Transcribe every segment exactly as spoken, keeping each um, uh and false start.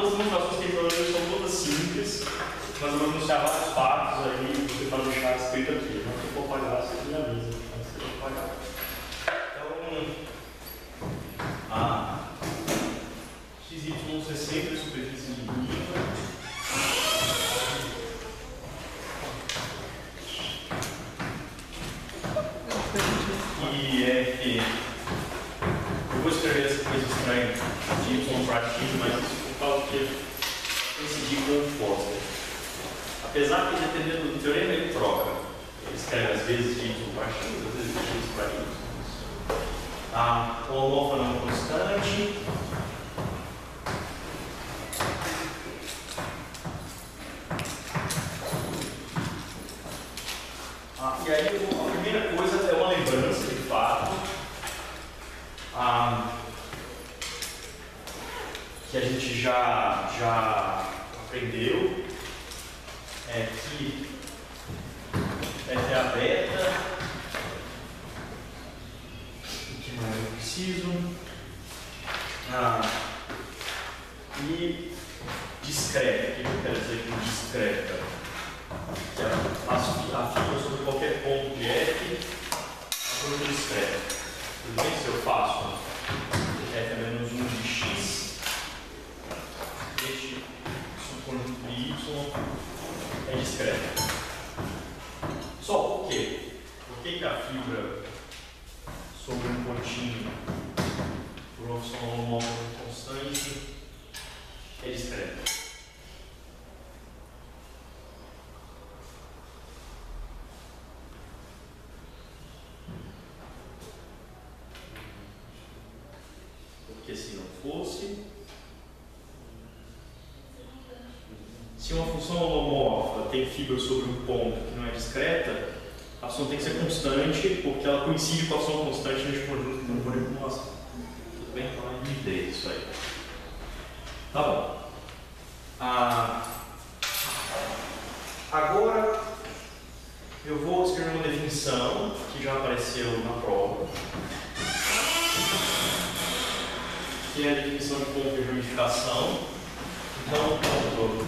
todas as demonstrações que tem hoje são todas simples, mas eu vou denunciar vários fatos aí, vou tentar deixar escrito aqui. Não se for pagar, você me avisa. Não se for pagar. Então, a x y é sempre a superfície de nível. E é que eu vou escrever essa coisa estranha de y para x, mas por causa que coincidir com o Foster. Apesar que, dependendo do teorema, ele troca. Ele escreve às vezes de y para x, às vezes de x para y. A holomorfa não constante. Ah, e aí, a primeira coisa é uma lembrança de fato ah, que a gente já, já aprendeu, é que F é a beta, o que mais eu preciso, ah, e discreta. O que eu quero dizer com discreta? Que a, a fibra sobre qualquer ponto de F é um discreto. Tudo bem? Se eu faço F é menos um de x, este subconjunto de y é discreto. Só por quê? Por que, que a fibra sobre um pontinho por uma função holomorfa constante é discreta? Porque se não fosse, se uma função holomorfa tem fibra sobre um ponto que não é discreta, a função tem que ser constante, porque ela coincide com a função constante neste conjunto que não pode acumulação. Tudo bem? Então é de isso aí. Tá bom. Ah, agora eu vou escrever uma definição que já apareceu na prova, que é a definição de ponto de ramificação. Então, ponto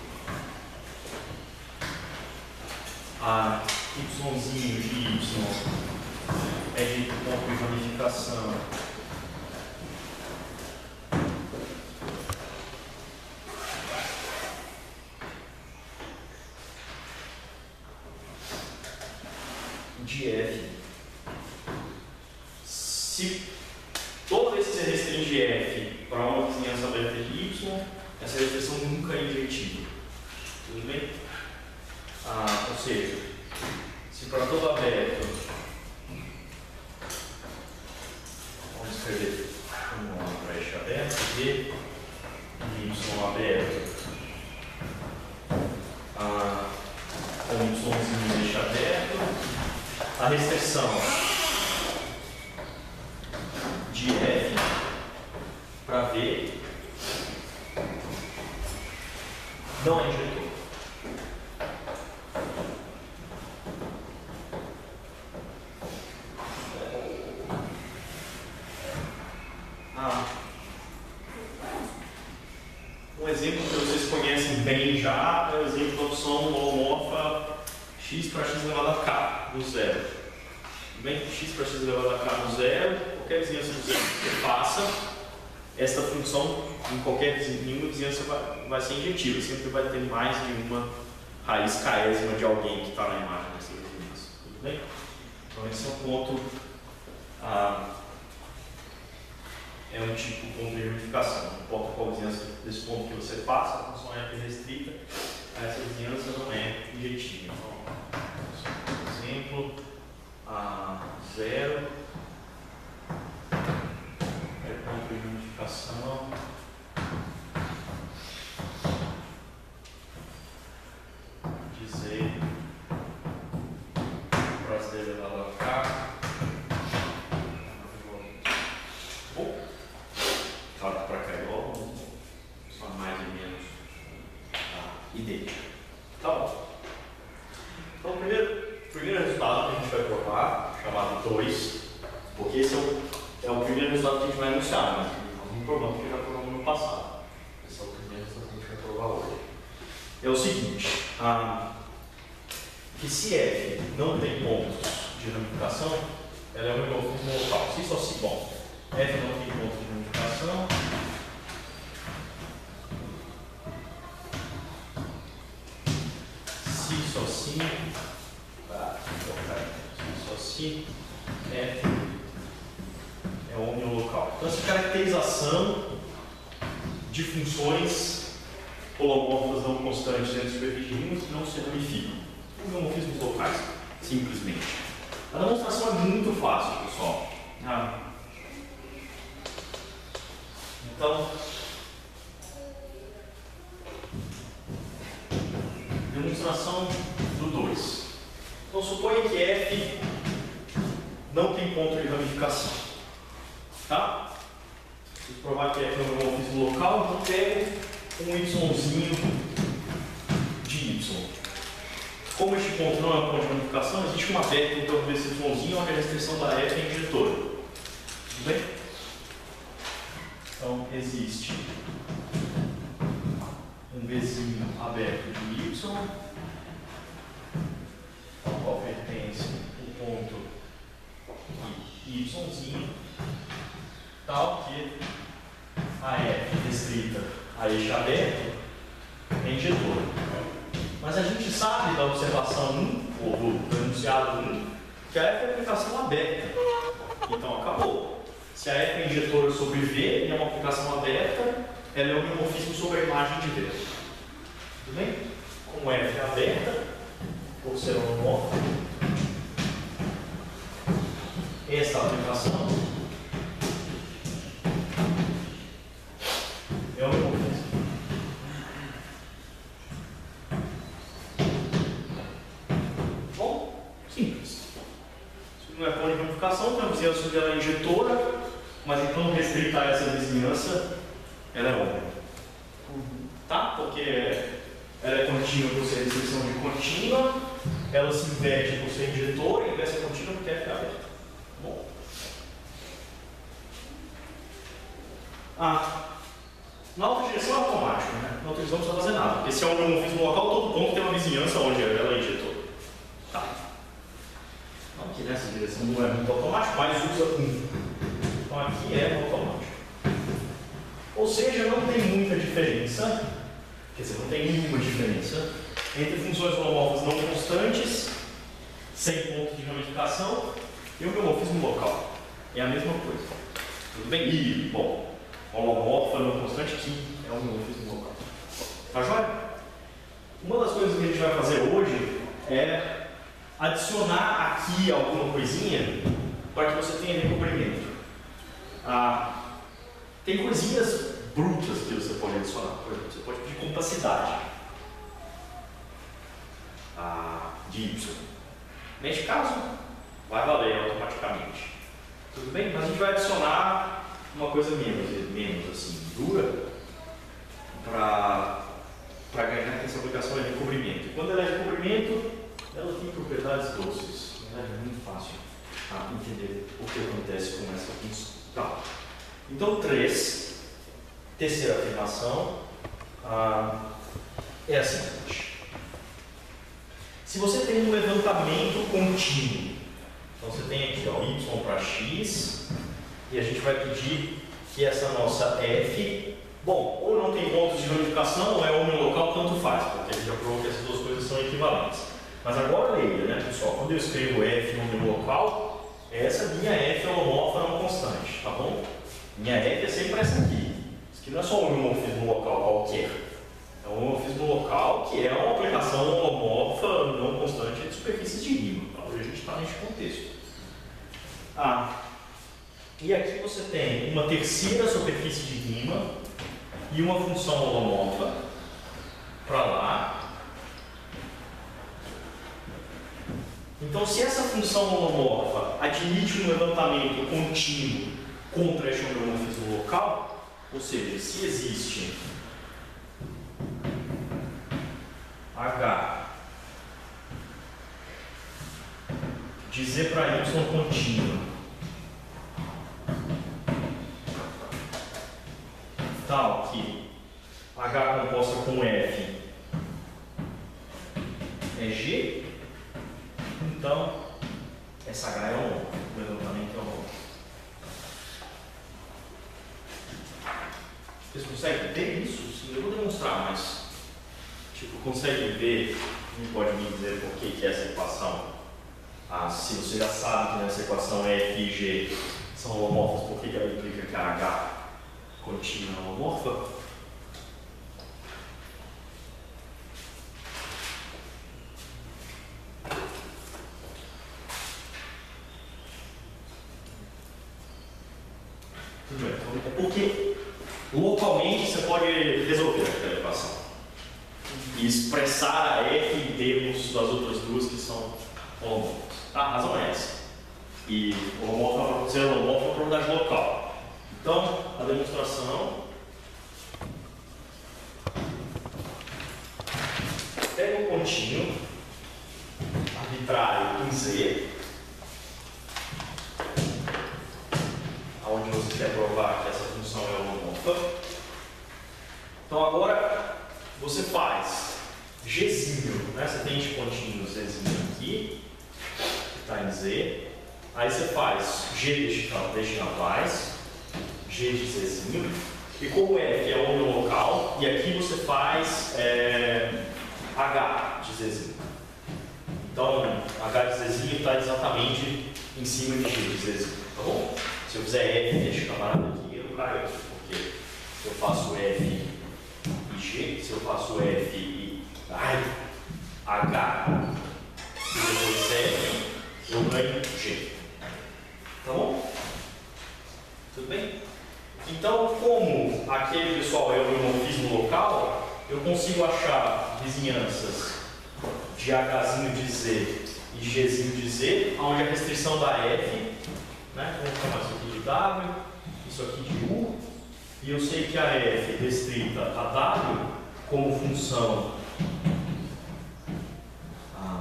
a yzinho de y é de ponto de ramificação de f. Se toda vez que você restringe f para uma vizinhança aberta de y, essa restrição nunca é injetiva. Tudo bem? Ah, ou seja, se para todo aberto, vamos escrever uma brecha aberta, v, y aberto, ah, com yzinho deixa aberto, a restrição de f para v não é injetor. Ah, um exemplo que vocês conhecem bem já é o exemplo da opção holomorfa x para x elevado a k do zero. Bem que x para x elevado a k do zero, qualquer vizinhança do zero que você faça, esta função em qualquer nenhuma vizinhança vai, vai ser injetiva, sempre vai ter mais de uma raiz késima de alguém que está na imagem dessa vizinhança. Tudo bem? Então esse é um ponto, ah, é um tipo de ponto de ramificação. Não importa qual vizinhança desse ponto que você faça, a função é restrita, essa vizinhança não é injetiva. Então, por exemplo, a zero é ponto de ramificação de z para z elevado a k. Claro que para cá é igual, só mais e menos tá, idêntico. Tá bom. Então, o primeiro, primeiro resultado que a gente vai provar, chamado dois, porque esse é o, é o primeiro resultado que a gente vai anunciar, mas não tem problema, porque já provamos no passado. Esse é o primeiro resultado. provar hoje. É o seguinte, ah, que se F não tem pontos de ramificação, ela é um homomorfismo local. Se só se, bom, F não tem pontos de ramificação, se só se, ah, se só se, F é homem local. Então, essa caracterização de funções holomórficas não constantes dentro de superfície de rimas que não se ramificam. Homomorfismos locais, simplesmente. A demonstração é muito fácil, pessoal. Ah. Então, demonstração do dois. Então, suponha que F não tem ponto de ramificação. Tá? Se provar que F é um homomorfismo local, então pego um Yzinho de Y. Como este ponto não é um ponto de ramificação, existe uma beta em torno desse Yzinho onde a restrição da F é injetora. Tudo bem? Então, existe um Vzinho aberto de Y, ao qual pertence o ponto Yzinho, tal que a F restrita a eixo aberto é injetora. Mas a gente sabe da observação um, ou do enunciado um, que a F é aplicação aberta. Então acabou. Se a F é injetora sobre V e é uma aplicação aberta, ela é um homomorfismo sobre a imagem de V. Tudo bem? Como F é aberta, por ser homomórfico, esta aplicação é homomorfismo. Bom, simples. Se não é ponto de ramificação, então a vizinhança dela é injetora, mas então restrita a essa vizinhança, ela é homem. Tá? Porque ela é contínua por ser restrição de contínua, ela se inverte por ser injetora e inverte contínua porque F é aberta. Bom. Ah, na outra direção é automático, né? Na outra direção não precisa fazer nada. Porque se é um homomorfismo local, todo ponto tem uma vizinhança onde ela é injetora. Tá. Então aqui nessa direção não é muito automático, mas usa um. Então aqui é automático. Ou seja, não tem muita diferença, quer dizer, não tem nenhuma diferença entre funções holomórficas não constantes, sem ponto de ramificação, e o homomorfismo local. É a mesma coisa. Tudo bem? E, bom, holomórfica não constante que é o homomorfismo local. Tá joia? Uma das coisas que a gente vai fazer hoje é adicionar aqui alguma coisinha para que você tenha recobrimento. Ah, tem coisinhas brutas que você pode adicionar. Por exemplo, você pode pedir compacidade ah, de Y. Neste caso, vai valer automaticamente. Tudo bem? Mas a gente vai adicionar uma coisa menos, menos assim, dura para ganhar que essa aplicação é recobrimento. E quando ela é recobrimento, ela tem propriedades doces. É muito fácil ah, entender o que acontece com essa função. Tá. Então, três, terceira afirmação, ah, é a seguinte. Se você tem um levantamento contínuo, então você tem aqui ó, Y para X, e a gente vai pedir que essa nossa F, bom, ou não tem pontos de ramificação, ou é homo-local, tanto faz, porque a gente já provou que essas duas coisas são equivalentes. Mas agora leia, né, pessoal? Quando eu escrevo F homo-local, essa minha F é holomórfica não constante, tá bom? Minha F é sempre essa aqui. Isso aqui não é só um homomorfismo local qualquer. É um homomorfismo local que é uma aplicação holomórfica não constante de superfícies de rima. Então, hoje a gente está neste contexto. Ah, e aqui você tem uma terceira superfície de rima e uma função holomórfica para lá. Então, se essa função holomórfica admite um levantamento contínuo contra este homomorfismo local, ou seja, se existe H de Z para Y contínua tal que H contraposta com F é G, então essa H é homônimo, o levantamento é homônimo. Vocês conseguem ver isso? Sim, eu vou demonstrar, mas tipo, conseguem ver, não pode me dizer por que, que essa equação, ah, se você já sabe que nessa equação F e G são homomorfas, por que, que ela implica que a H contínua é homomorfa? Tudo bem, então é porque localmente você pode resolver aquela equação e expressar a F em termos das outras duas que são homomorfas. Tá? A razão é essa. E homomorfa ser homomorfa é uma propriedade local. Então, a demonstração pega um contínuo arbitrário em Z, onde você quer provar que essa função é homomorfa. Então agora você faz Gzinho, né? Você tem este contínuo Zzinho aqui, que está em Z. Aí você faz G deste rapaz, G de Zzinho. E como F é homem local, e aqui você faz é, H de Zzinho. Então H de Zzinho está exatamente em cima de G de Zzinho, tá bom? Se eu fizer F deste camarada aqui, eu caio, porque se eu faço F e G, se eu faço F e ai, H e depois F, eu ganho G. Tá bom? Tudo bem? Então, como aquele pessoal é o homomorfismo local, eu consigo achar vizinhanças de Hzinho de Z e Gzinho de Z, onde a restrição da F, né? Vamos chamar isso aqui de W, isso aqui de U, e eu sei que a F é restrita a W como função ah,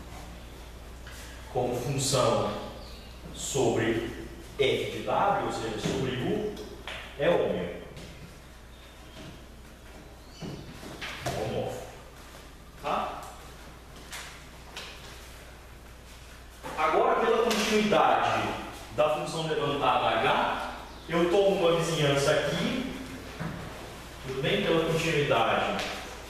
como função sobre F de W, ou seja, sobre U, é ômega. Homófilo. Tá? Agora, pela continuidade da função levantada H, eu tomo uma vizinhança aqui, tudo bem? Pela continuidade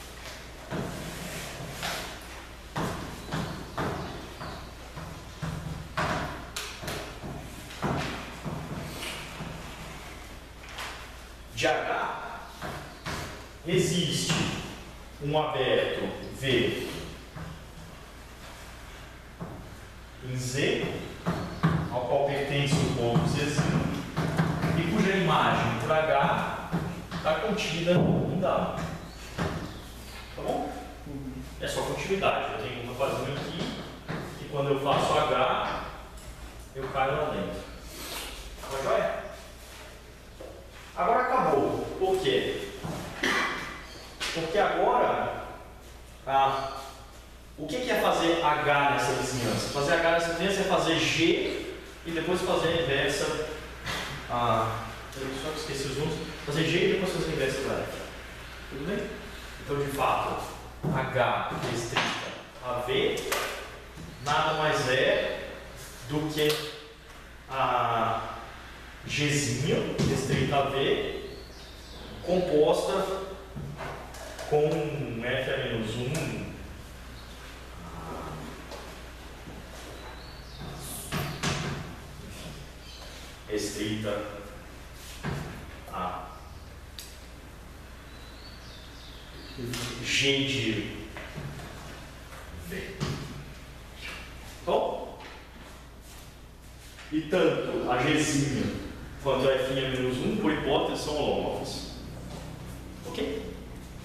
de H, existe um aberto V em Z, ao qual pertence o ponto Zzinho, e cuja imagem por H está contida em W. Tá bom? É só continuidade. Eu tenho um rapazinho aqui, que quando eu faço H, eu caio lá dentro. Tá joia? Agora acabou. Por quê? Porque agora, ah, o que é fazer H nessa vizinhança? Fazer H nessa vizinhança é fazer G e depois fazer a inversa. Ah, eu só esqueci os números. Fazer G e depois fazer a inversa da F. Tudo bem? Então, de fato, H restrita a V nada mais é do que a Gzinho restrita a V composta com F a menos um restrita a G de V. Bom? E tanto a Gzinho quanto a F a menos um, por hipótese, são holomorfos. Ok?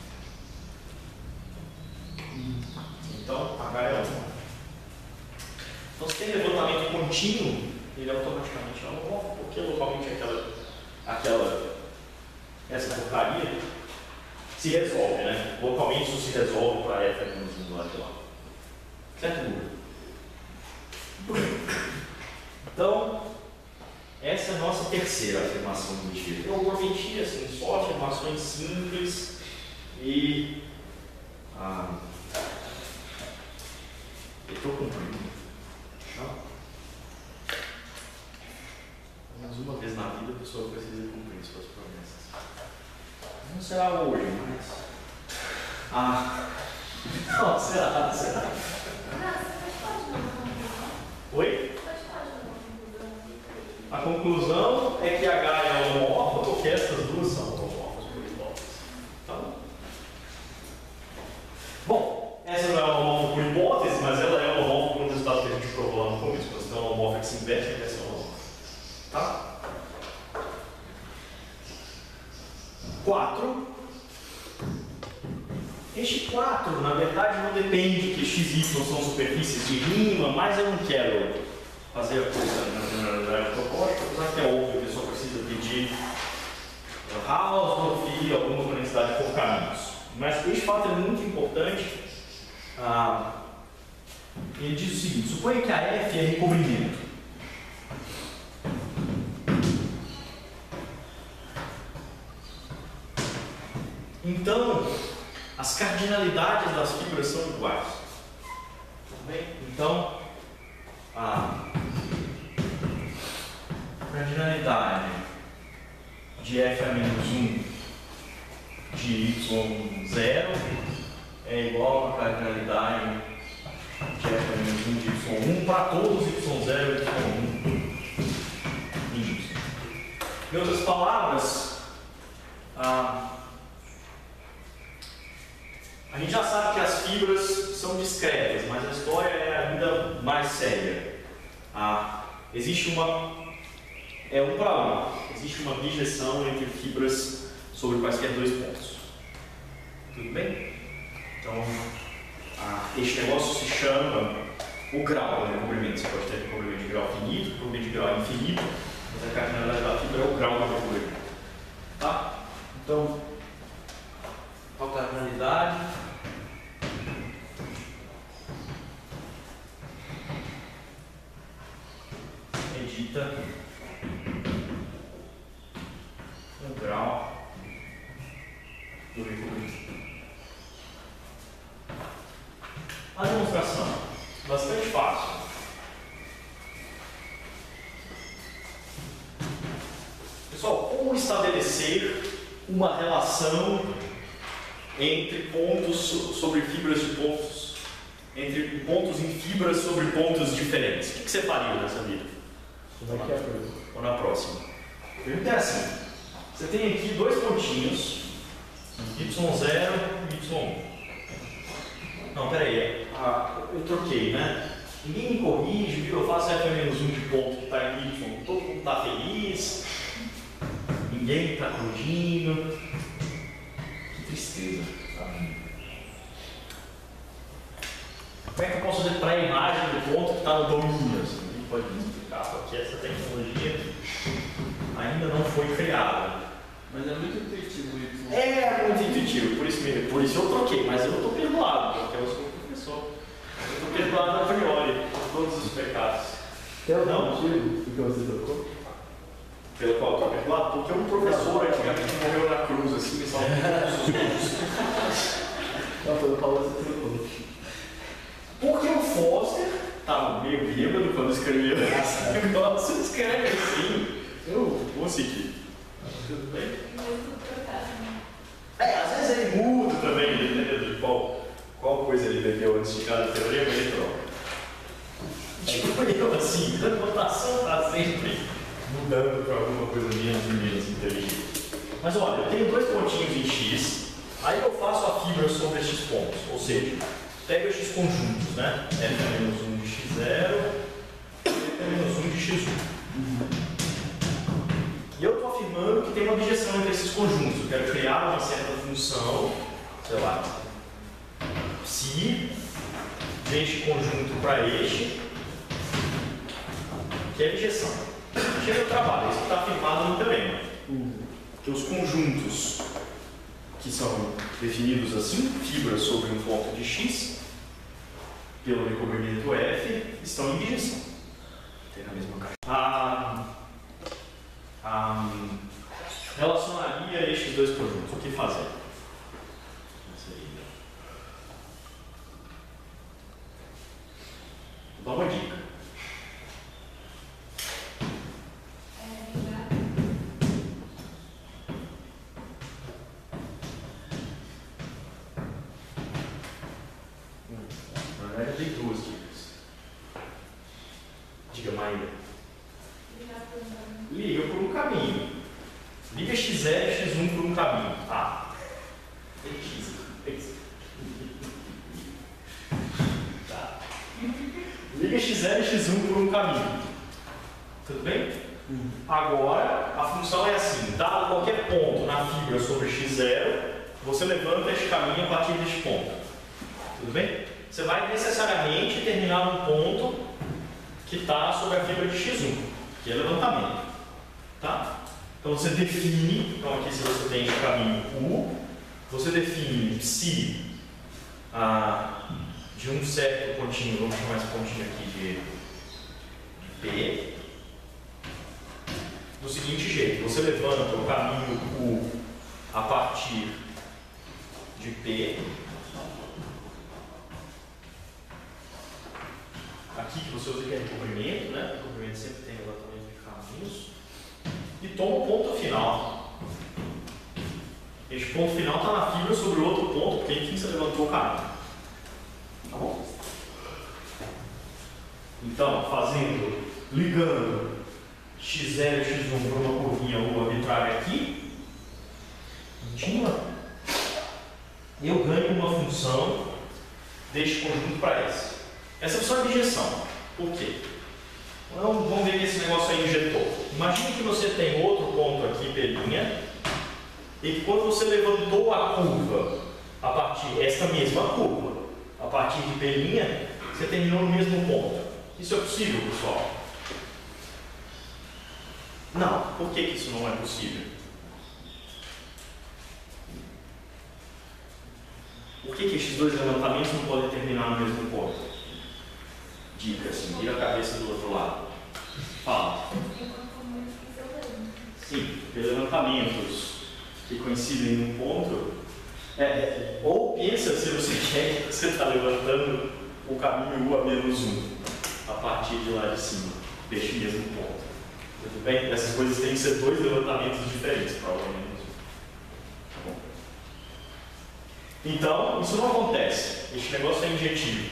Então, H é holomorfo. Então, se tem levantamento contínuo, ele automaticamente é holomorfo, porque localmente aquela, aquela, essa porcaria se resolve, né? Localmente isso se resolve para F a menos um do lado de lá. Certo? Então, essa é a nossa terceira afirmação do dia. Eu prometi assim, só afirmações simples e ah, eu estou cumprindo. Mas uma vez na vida a pessoa precisa cumprir suas promessas. Não será hoje, mas. Ah. Não, será, será. Oi? A conclusão é que H é homomórfica porque essas duas são homomórficas por hipótese. Tá bom? Bom, essa não é homomórfica por hipótese, mas ela é homomórfica por um resultado que a gente provou lá no começo. Então, é homomórfica que se inverte em versão homomórfica. Tá? quatro. Este quatro, na verdade, não depende que x e y são superfícies de rima, mas eu não quero fazer a coisa na generalidade proposta, apesar que é óbvio que só precisa pedir Hausdorff e alguma conexidade por caminhos. Mas este fato é muito importante. Ah, ele diz o seguinte: suponha que a F é recobrimento. Então, as cardinalidades das fibras são iguais. Tudo bem? Então, a cardinalidade de F a menos um de Y zero é igual a cardinalidade de F a menos um de Y um para todos Y zero e Y um em Y. Em outras palavras, a A gente já sabe que as fibras são discretas, mas a história é ainda mais séria. Ah, existe uma. É um para um. Existe uma bijeção entre fibras sobre quaisquer dois pontos. Tudo bem? Então, ah, este negócio se chama o grau do recobrimento. Você pode ter recobrimento de grau finito, recobrimento de grau infinito, mas a cardinalidade da fibra é o grau do recobrimento. Tá? Então, qual a cardinalidade? Medita o grau do recobrimento. A demonstração, bastante fácil. Pessoal, como estabelecer uma relação entre pontos sobre fibras de pontos, entre pontos em fibras sobre pontos diferentes? O que você faria nessa vida? Ou na próxima? A pergunta é assim: você tem aqui dois pontinhos, Y zero e Y um. Não, peraí, ah, eu troquei, né? Ninguém me corrige, viu? Eu faço F menos um de ponto que está em Y, todo mundo está feliz, ninguém está corrigindo. Que tristeza. Como é que eu posso fazer pré-imagem do ponto que está no domínio? Assim, ninguém pode me explicar, porque essa tecnologia ainda não foi criada. Mas é muito intuitivo isso. É muito intuitivo, por isso, mesmo, por isso eu troquei, mas eu estou perdoado, porque eu sou professor. Eu estou perdoado a priori por todos os pecados. Tem algum motivo porque você trocou? Pelo qual eu estou perdoado? Porque um professor antigamente morreu na cruz, assim, me salvou todos os outros. Não, pelo qual você trocou. Porque o Foster estava meio bêbado quando escreveu esse negócio. Você escreve assim, eu consegui. Tudo bem? É, às vezes ele muda também, dependendo de qual, qual coisa ele bebeu antes de cada teorema, ele troca. Tipo eu, assim, a votação está sempre mudando para alguma coisa menos e menos inteligente. Mas olha, eu tenho dois pontinhos em X, aí eu faço a fibra sobre estes pontos, ou seja, pego estes conjuntos, né? F menos um de X zero e F menos um de X um. E eu estou afirmando que tem uma bijeção entre esses conjuntos. Eu quero criar uma certa função, sei lá, psi deste conjunto para este, que é bijeção. Chega ao trabalho, isso está afirmado no teorema. Que os conjuntos que são definidos assim, fibras sobre um ponto de X, pelo recobrimento F, estão em bijeção. Tem na mesma caixa. Ah, ah, relacionaria estes dois conjuntos. O que fazer? Diga, Maíra. Liga por um caminho. Liga X zero e X um por um caminho. Ah. Tá. Liga X zero e X um por um caminho. Tudo bem? Hum. Agora, a função é assim. Dado qualquer ponto na fibra sobre X zero, você levanta este caminho a partir deste ponto. Tudo bem? Você vai necessariamente terminar num ponto que está sobre a fibra de X um, que é levantamento. Tá? Então você define, então aqui se você tem o caminho U, você define psi ah, de um certo pontinho, vamos chamar esse pontinho aqui de, de P, do seguinte jeito: você levanta o caminho U a partir de P, aqui que você usa que é recobrimento, né? Recobrimento sempre tem levantamento de caminhos, e toma o ponto final. Este ponto final está na fibra sobre o outro ponto, porque enfim você levantou o caminho. Tá bom? Então, fazendo, ligando X zero e X um para uma curvinha U arbitrária aqui, contínua, eu ganho uma função deste conjunto para esse. Essa função é de injeção. Por quê? Então, vamos ver que esse negócio é injetor. Imagine que você tem outro ponto aqui, P', e que quando você levantou a curva a partir, esta mesma curva, a partir de P', você terminou no mesmo ponto. Isso é possível, pessoal? Não. Por que que isso não é possível? Por que que estes dois levantamentos não podem terminar no mesmo ponto? Dica assim, vira a cabeça do outro lado. Fala. Sim, porque levantamentos que coincidem num ponto, é, ou pensa se você quer que você está levantando o caminho U a menos um a partir de lá de cima, deste mesmo ponto. Tudo bem? Essas coisas têm que ser dois levantamentos diferentes, provavelmente. Tá bom? Então, isso não acontece. Este negócio é injetivo.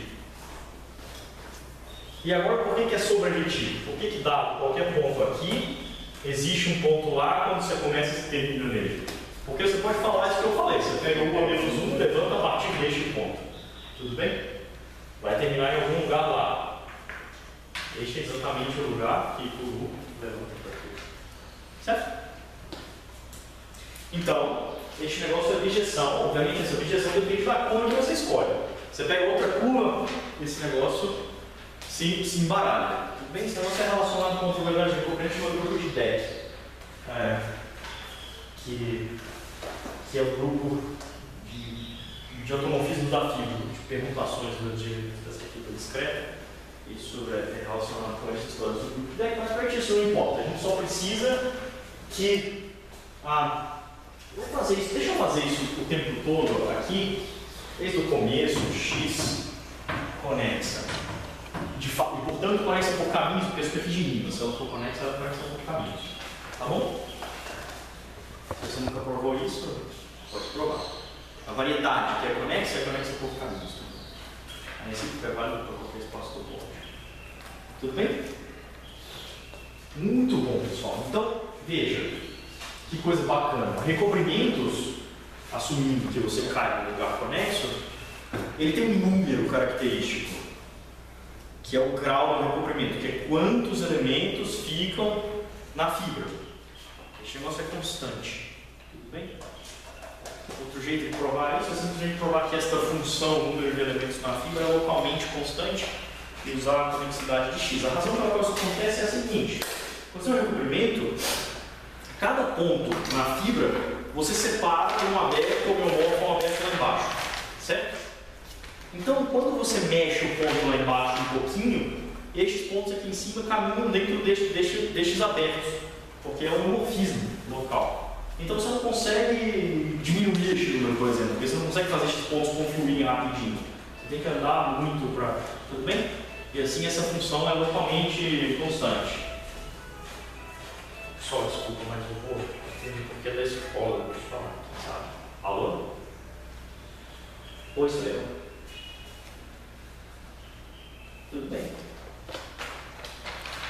E agora, por que que é sobrejetivo? Por que que dá qualquer ponto aqui, existe um ponto lá quando você começa e se termina nele? Porque você pode falar isso que eu falei. Você pega o U a menos um, levanta a partir deste ponto. Tudo bem? Vai terminar em algum lugar lá. Este é exatamente o lugar que o U levanta para aqui. Certo? Então, este negócio é objeção. Obviamente, essa objeção depende da curva que você escolhe. Você pega outra curva, esse negócio se, se embaralha. Tudo bem? Esse negócio é relacionado com a probabilidade de recomprente no grupo de dez. É, que, que é o grupo de, de automorfismo da fibra, de permutações de, dessa fibra discreta. Isso é relacionado com essas histórias do grupo de dez, mas para isso não importa. A gente só precisa que. Ah, vou fazer isso, deixa eu fazer isso o tempo todo aqui, desde o começo, x conexa. De fa e portanto conexa por caminhos, porque a superfície de mínima, se ela for conexa, ela conexa por caminhos. Tá bom? Se você nunca provou isso, pode provar. A variedade que é conexa é conexa por caminhos. Aí esse é válido para qualquer espaço do ponto. Tudo bem? Muito bom, pessoal. Então, veja. Que coisa bacana. Recobrimentos, assumindo que você cai no lugar conexo, ele tem um número característico, que é o grau do recobrimento, que é quantos elementos ficam na fibra. Este negócio é constante. Tudo bem? Outro jeito de provar isso é simplesmente provar que esta função, o número de elementos na fibra, é localmente constante e usar a convexidade de x. A razão pela qual isso acontece é a seguinte: quando você tem um recobrimento, cada ponto na fibra você separa um aberto ou homeomorfo um aberto lá embaixo, certo? Então, quando você mexe o ponto lá embaixo um pouquinho, estes pontos aqui em cima caminham dentro deste, deste, destes abertos, porque é um homomorfismo local. Então, você não consegue diminuir este número, por exemplo, porque você não consegue fazer estes pontos confluírem rapidinho. Você tem que andar muito para... Tudo bem? E assim, essa função é localmente constante. Só desculpa, mas eu vou entender porque é da escola, deixa eu falar, sabe? Alô? Oi, Célio. Tudo bem?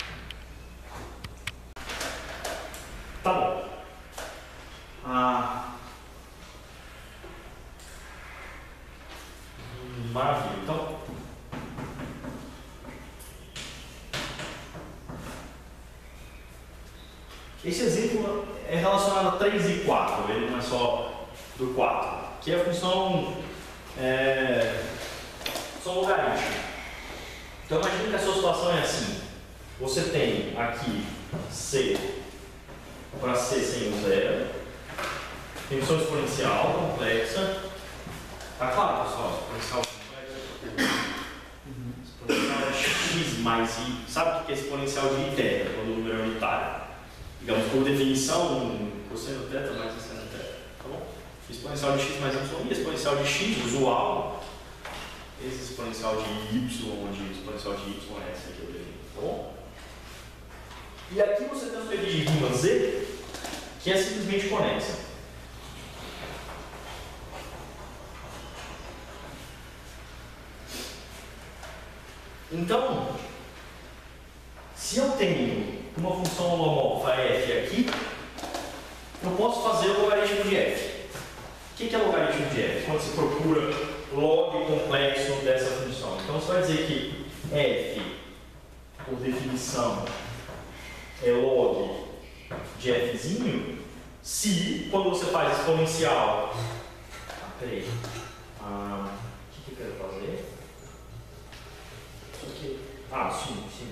Esse exemplo é relacionado a três e quatro, ele não é só do quatro, que é a função, é, função logarítmica. Então imagine que a sua situação é assim. Você tem aqui C para C sem o zero, tem função exponencial complexa. Tá claro, pessoal? Exponencial complexa. Exponencial de x mais i. Sabe o que é exponencial de i, quando o número é unitário? Digamos, por definição, cosseno θ mais seno θ, tá bom? Exponencial de x mais y e exponencial de x, usual. Esse exponencial de y, onde exponencial de y é essa aqui, eu defino, tá bom? E aqui você tem uma P de rima z, que é simplesmente conexa. Então, se eu tenho uma função holomorfa f aqui, eu posso fazer o logaritmo de f. O que é logaritmo de f? Quando se procura log complexo dessa função. Então você vai dizer que f, por definição, é log de fzinho, se, quando você faz exponencial. Ah, peraí. Ah, o que, que eu quero fazer? Isso aqui. Ah, sim, sim.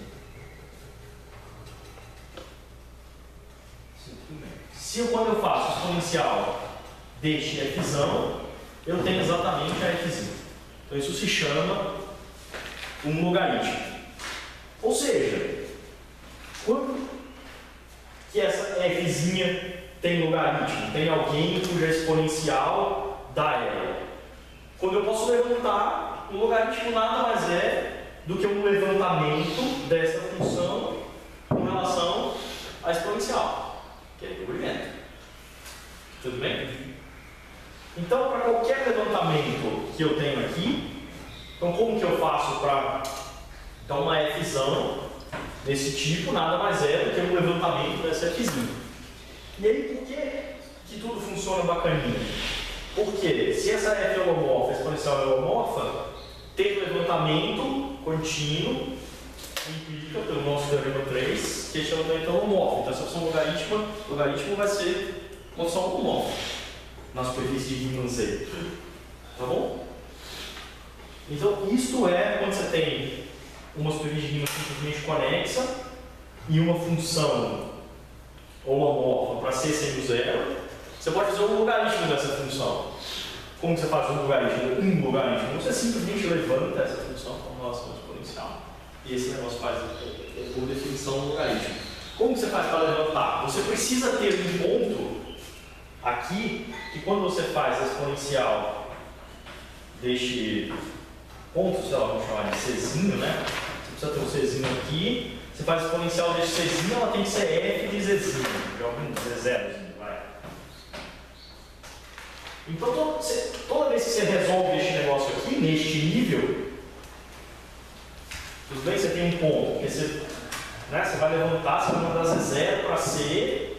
Se eu, quando eu faço exponencial deste fzão, eu tenho exatamente a fzinho. Então isso se chama um logaritmo. Ou seja, quando que essa fzinha tem logaritmo? Tem alguém cuja exponencial dá ela. Quando eu posso levantar, o logaritmo nada mais é do que um levantamento dessa função com relação à exponencial. Que é comprimento. Tudo bem? Então, para qualquer levantamento que eu tenho aqui, então como que eu faço para dar uma fzão desse tipo? Nada mais é do que um levantamento dessa fzinha. E aí, por que, que tudo funciona bacaninha? Porque se essa f é holomorfa, a exponencial é holomorfa, ter levantamento contínuo implica, pelo nosso teorema três, que este levantamento é holomorfo. Então, essa função logarítmica, logaritmo vai ser uma função holomorfa na superfície de Riemann Z. Tá bom? Então, isto é quando você tem uma superfície de Riemann simplesmente conexa e uma função holomorfa para C sendo zero, você pode fazer um logaritmo dessa função. Como você faz um logaritmo? Um logaritmo. Você simplesmente levanta essa função com relação à exponencial. E esse negócio faz, por definição, um logaritmo. Como você faz para levantar? Você precisa ter um ponto aqui, que quando você faz a exponencial deste ponto, sei lá, vamos chamar de Czinho, né? Você precisa ter um Czinho aqui. Você faz a exponencial deste Czinho, ela tem que ser f de Zzinho, de algum Z zerozinho, vai. Então, toda, você, toda vez que você resolve este negócio aqui, neste nível, tudo bem? Você tem um ponto, que você, né, você vai levantar, você vai mandar Z zero para C,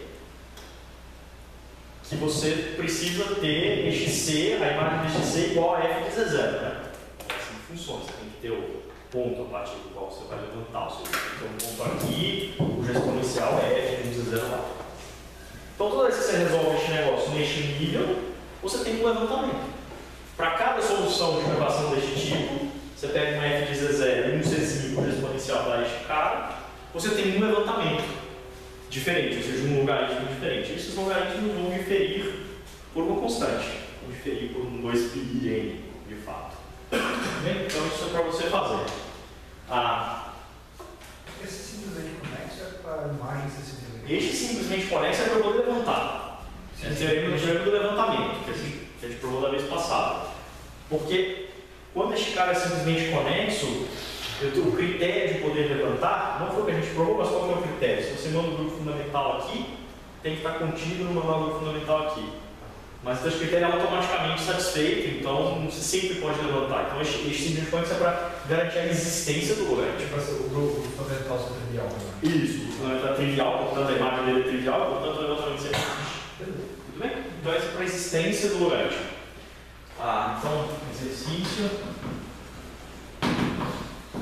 que você precisa ter este C, a imagem deste C igual a f de Z zero, né? Assim funciona, você tem que ter o ponto a partir do qual você vai levantar, ou seja, você tem um ponto aqui, cuja exponencial é f de Z zero lá. Então, toda vez que você resolve este negócio neste nível, você tem um levantamento. Para cada solução de equação deste tipo, você pega uma f de Z zero e um Czinho cuja exponencial dá este cara, você tem um levantamento diferente, ou seja, um logaritmo diferente. Esses logaritmos vão diferir por uma constante, vão diferir por um dois pi n, de fato. Bem, então isso é para você fazer. Ah, Esse simplesmente conexo é para a imagem ser simplesmente. este simplesmente conexo é para eu poder levantar. É o teorema do levantamento, que a gente, que a gente provou da vez passada. Porque quando este cara é simplesmente conexo, eu tenho o critério de poder levantar, não foi o que a gente provou, mas qual é o critério? Se você manda o grupo fundamental aqui, tem que estar contido no mandar o grupo fundamental aqui. Mas esse critério é automaticamente satisfeito, então você sempre pode levantar. Então este, este simplesmente conexo é para garantir a existência do logaritmo. Para o grupo fundamental ser trivial. Né? Isso, o fundamental é trivial, portanto a imagem dele é trivial, portanto o levantamento sempre existe. Tudo bem? Então essa é para a existência do logaritmo. Ah, então, exercício.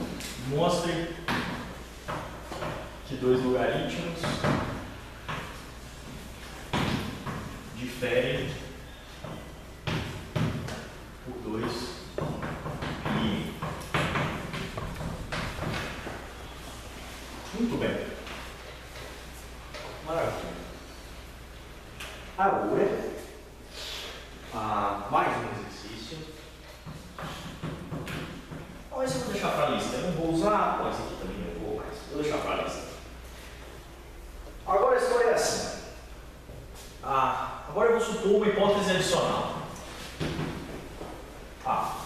Mostre que dois logaritmos diferem por dois pi. Muito bem. Maravilha. Agora, ah, mais um exercício. Bom, esse eu vou deixar para a lista. Eu não vou usar, bom, esse aqui também não vou, mas vou deixar para a lista. Agora a história é assim. Ah, agora eu vou supor uma hipótese adicional. Ah,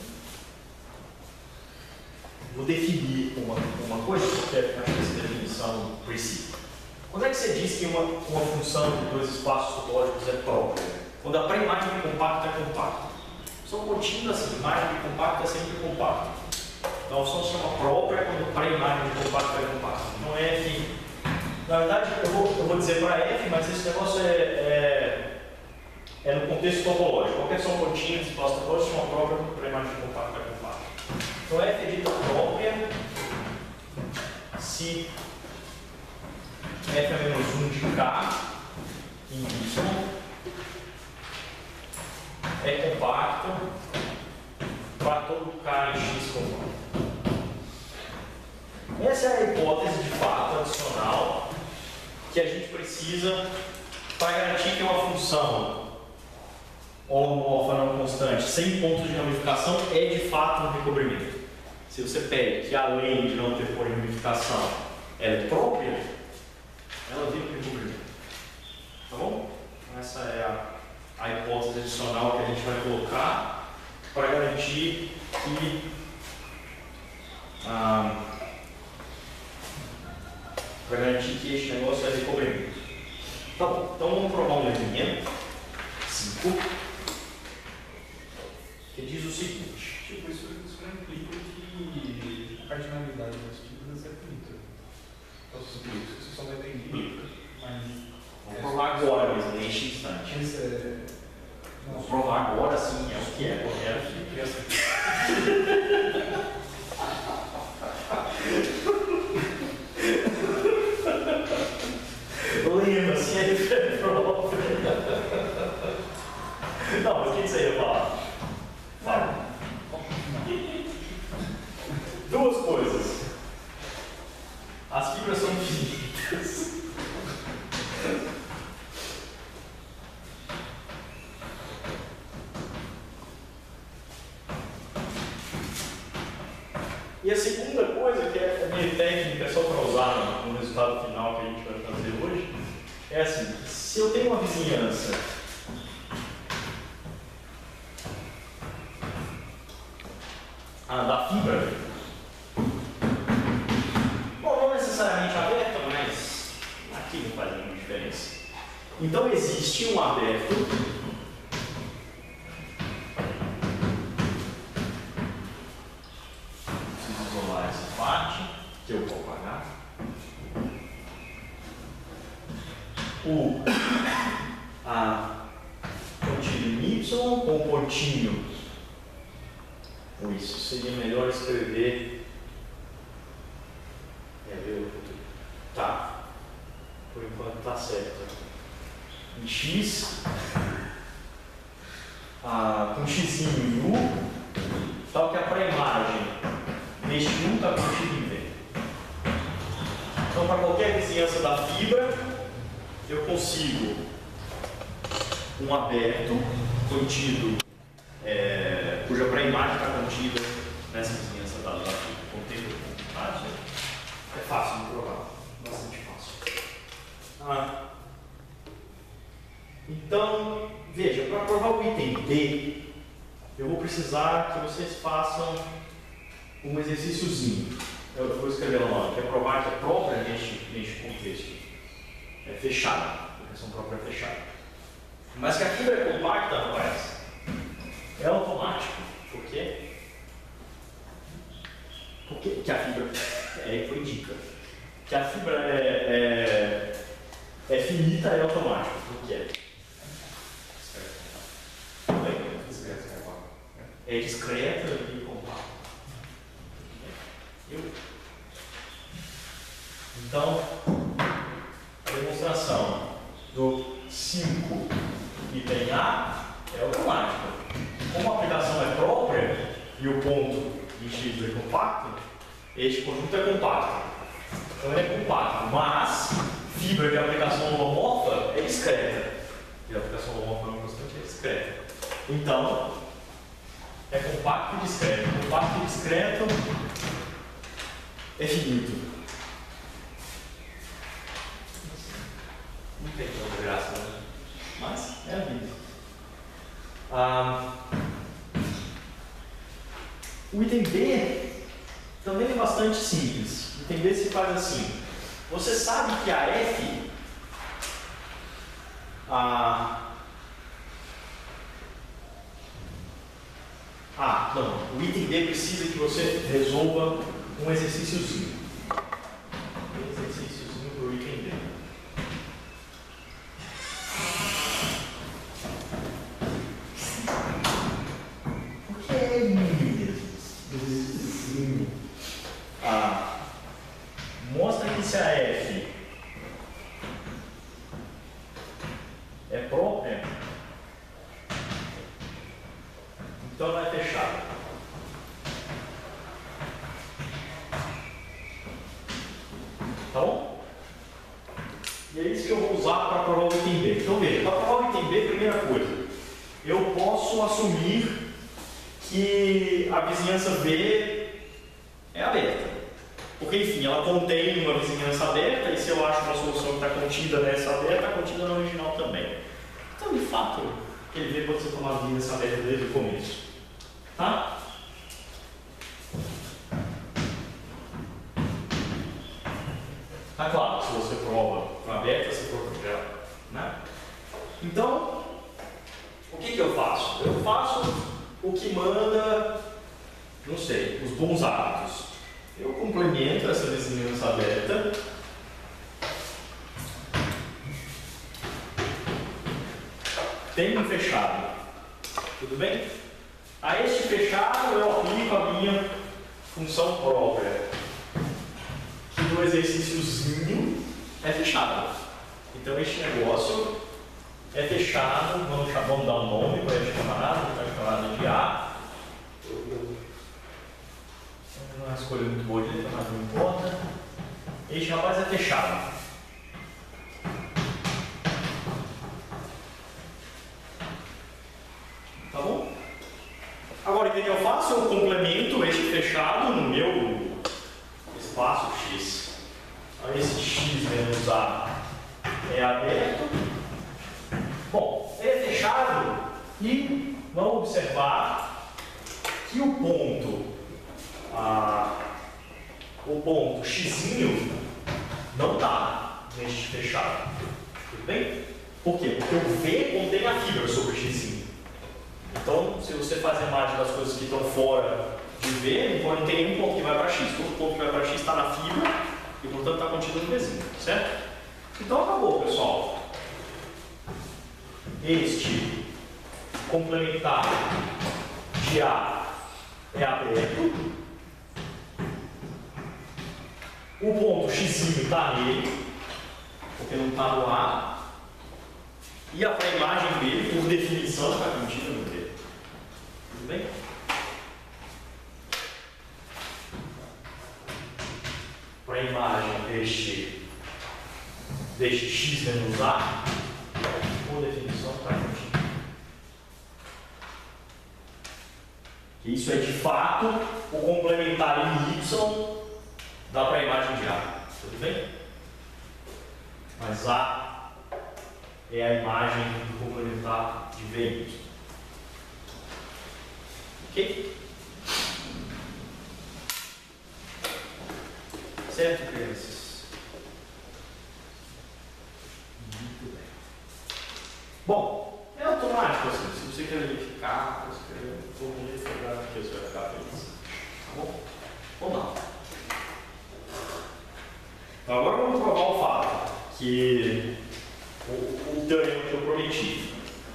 vou definir uma, uma coisa, porque acho que essa definição precisa. Quando é que você diz que uma, uma função de dois espaços topológicos é própria? Quando a pré-imagem compacta é compacta. São contínuas assim, imagem compacta é sempre compacta. Então a função se chama própria quando a pré-imagem compacta é compacta. Então F, na verdade eu vou, eu vou dizer para F, mas esse negócio é, é, é no contexto topológico. Qualquer som contínua de espaço topológico chama própria quando a pré-imagem compacta é compacta. Então F é dita própria se F é menos um de K em Y é compacto para todo K em X compacto. Essa é a hipótese de fato adicional que a gente precisa para garantir que uma função homomorfa não constante sem pontos de ramificação é de fato um recobrimento. Se você pede que além de não ter ponto de ramificação ela é própria, ela vira um recobrimento. Tá bom? Essa é a, a hipótese adicional que a gente vai colocar para garantir que ah, para garantir que este negócio é recobrimento. Tá bom, então vamos provar um elemento cinco que diz o seguinte. Tipo, isso, isso não implica que a cardinalidade das títulos é finita. Então, você só vai ter implica, mas... Vamos provar agora mesmo, neste instante. Mas é... Vamos provar agora sim, é o que é, porque lembra, assim é próprio. Não, mas o que você ia falar? Fala. Duas coisas. As fibras são finitas. E a segunda coisa, que é a minha técnica, é só para usar no resultado final que a gente vai fazer hoje, é assim, se eu tenho uma vizinhança ah, da fibra, bom, não necessariamente aberta, mas aqui não faz nenhuma diferença. Então existe um aberto que eu vou pagar. O a pontinho Y com pontinho. Ou isso seria melhor escrever. É, viu? Tá. Por enquanto tá certo. Em X, a, com X em U, tal que a pré-imagem neste U está contido em V. Então, para qualquer vizinhança da fibra, eu consigo um aberto contido, é, cuja pré-imagem está contida nessa vizinhança da, da fibra. Contendo vontade. É fácil de provar, bastante fácil. Ah, então, veja, para provar o item D, eu vou precisar que vocês façam um exercíciozinho. Eu vou escrever lá, que é provar que é própria neste, neste contexto. É fechada, a questão própria é fechada. Mas que a fibra é compacta, rapaz, é automático. Por quê? Porque que a fibra é foi indica. Que a fibra é, é, é finita é automático. Por quê? É discreta e compacta. Eu. Então, a demonstração do cinco e tem A, é automático. Como a aplicação é própria e o ponto em X é compacto, este conjunto é compacto. Então ele é compacto, mas fibra de aplicação holomorfa é discreta. E a aplicação holomorfa não constante é discreta. Então, é compacto e discreto. Compacto e discreto é finito. Não tem tanta graça, né? Mas é a vida. Ah, o item B também é bastante simples. O item B se faz assim. Você sabe que a F, a Ah, não. O item B precisa que você resolva um exercíciozinho. Um exercíciozinho para o item B. O que é exercício? Ah, mostra que se a F é própria, então ela é fechada. Tá bom? E é isso que eu vou usar para provar o item B. Então veja, para provar o item B, primeira coisa, eu posso assumir que a vizinhança B é aberta. Porque, enfim, ela contém uma vizinhança aberta, e se eu acho uma solução que está contida nessa aberta, está contida na original também. Então, de fato, aquele B pode ser uma vizinhança aberta desde o começo. Tá? Tá claro, se você prova com aberta, você prova com geral, né? Então, o que que eu faço? Eu faço o que manda, não sei, os bons hábitos. Eu complemento essa vizinhança aberta tem um fechado, tudo bem? A este fechado eu aplico a minha função própria, que no exercíciozinho é fechado. Então este negócio é fechado, vamos, vamos dar um nome para este camarada, vamos dar camarada de A. Não é uma escolha muito boa de letra, mas não importa. Este rapaz é fechado. Tá bom? Agora, o que eu faço? Eu complemento este fechado no meu espaço X. Então, esse X menos A é aberto. Bom, ele é fechado e vamos observar que o ponto, ah, o ponto X não está neste fechado. Tudo bem? Por quê? Porque o V contém a fibra sobre X. Então, se você fazer a mágica das coisas que estão fora de V, não tem nenhum ponto que vai para X. Todo ponto que vai para X está na fibra e, portanto, está contido no Vzinho, certo? Então, acabou, pessoal. Este complementar de A é aberto. O ponto X está nele, porque não está no A. E a pré-imagem dele, por definição, está contida no D. Tudo bem? Pré-imagem deste, deste X menos A, por definição, está contida. Isso é de fato o complementar em Y da pré-imagem de A. Tudo bem? Mas A é a imagem do complementar de V Y. Ok? Certo, crianças? Muito bem. Bom, é automático assim. Se você quer verificar, você quer todo mundo verificar que você vai ficar feliz. Tá bom? Ou não. Então, agora vamos provar o fato que o, o teorema que eu prometi.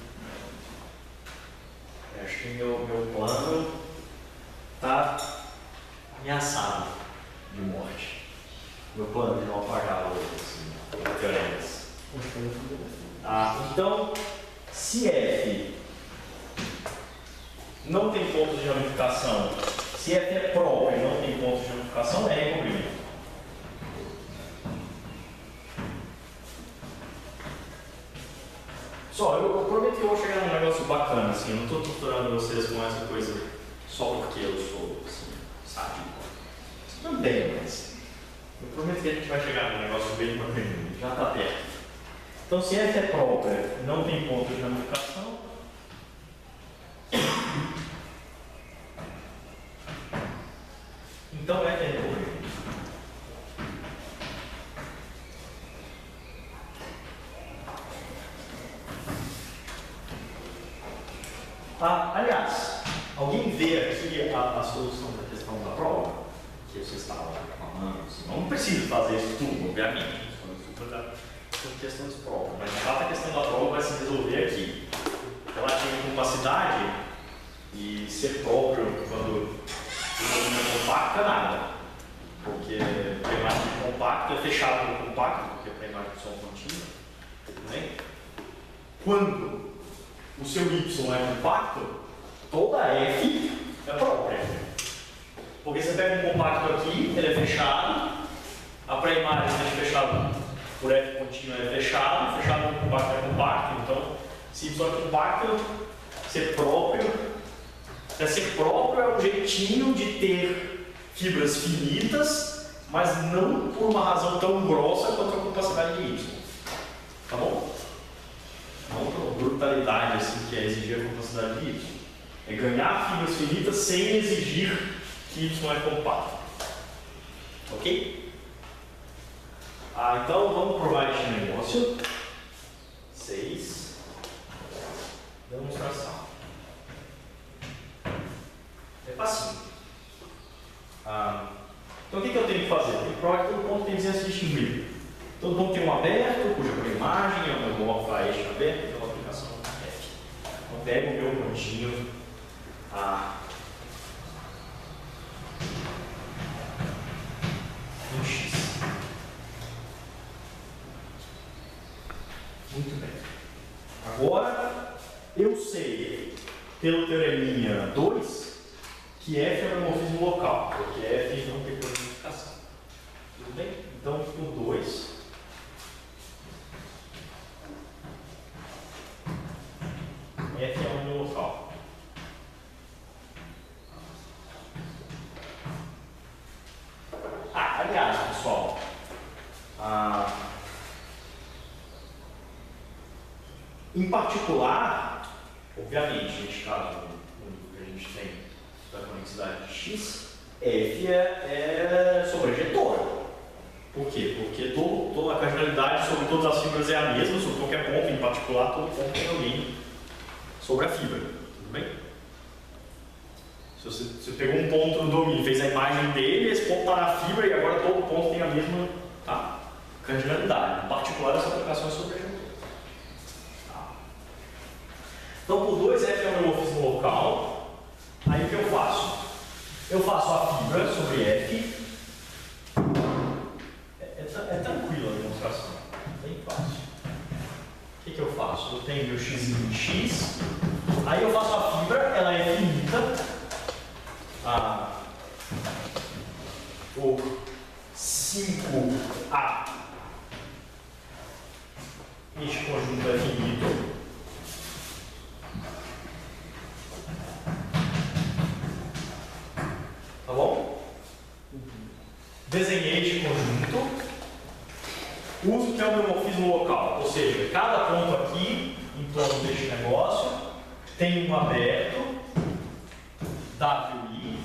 Eu acho que meu, meu plano está ameaçado de morte. Meu plano de não apagar os teoremas. Ah, então, Se F não tem pontos de ramificação, se F é próprio e não tem pontos de ramificação, R é comprimento. Só, eu, eu prometo que eu vou chegar num negócio bacana, assim, eu não estou torturando vocês com essa coisa só porque eu sou, assim, sábio. Também, mas eu prometo que a gente vai chegar num negócio bem bacana, já está perto. Então, se F é própria e não tem ponto de ramificação, então F é comprimento. Ah, aliás, alguém vê aqui a, a solução da questão da prova? Que vocês estavam reclamando, assim, não precisa fazer isso tudo, obviamente, são questões de prova, mas de fato a questão da prova vai se resolver aqui. Ela tem capacidade e ser próprio quando o movimento é compacto é nada, porque a imagem de compacto é fechada no compacto, porque para a imagem de som contínua, tudo bem? Quando o seu Y é compacto, toda F é própria. Porque você pega um compacto aqui, ele é fechado, a pré-imagem é fechada por F contínua é fechado, fechado no compacto é compacto, então se Y é compacto, ser próprio, é ser próprio é um jeitinho de ter fibras finitas, mas não por uma razão tão grossa quanto a capacidade de Y. Tá bom? Não por uma brutalidade assim que é exigir a capacidade de Y. É ganhar fibras finitas sem exigir que Y é compacto. Ok? Ah, então vamos provar este negócio. seis. Demonstração. É facinho. Ah, então o que, que eu tenho que fazer? Eu tenho que provar que todo ponto tem vizinhança distinguível. Todo ponto tem um aberto, cuja pré-imagem é um homomorfo a este aberto pela aplicação F. Então pego o meu pontinho A no X. Muito bem. Agora eu sei, pelo teoreminha dois, que F é um homomorfismo local, porque F não tem codificação. Tudo bem? Então o dois. F é um número local. Ah, aliás, pessoal, ah, em particular, obviamente, neste caso único que a gente tem da conexidade de X, F é, é sobrejetora. Por quê? Porque todo, toda a cardinalidade sobre todas as fibras é a mesma, sobre qualquer ponto, em particular, todo ponto tem alguém sobre a fibra. Tudo bem? Se você, você pegou um ponto no domínio, fez a imagem dele, esse ponto está na fibra e agora todo ponto tem a mesma, tá, cardinalidade. Em particular, essa aplicação é sobrejetora. Tá. Então, por dois, F é um homomorfismo local. Aí o que eu faço? Eu faço a fibra sobre F. É, é, é tranquilo a demonstração. Bem fácil. O que, que eu faço? Eu tenho meu x em x. Aí eu faço a fibra, ela é finita. Ah, o cinco A. Este conjunto é finito. Tá bom? Desenhei este conjunto. Uso que é o homomorfismo local, ou seja, cada ponto aqui em torno deste negócio tem um aberto W I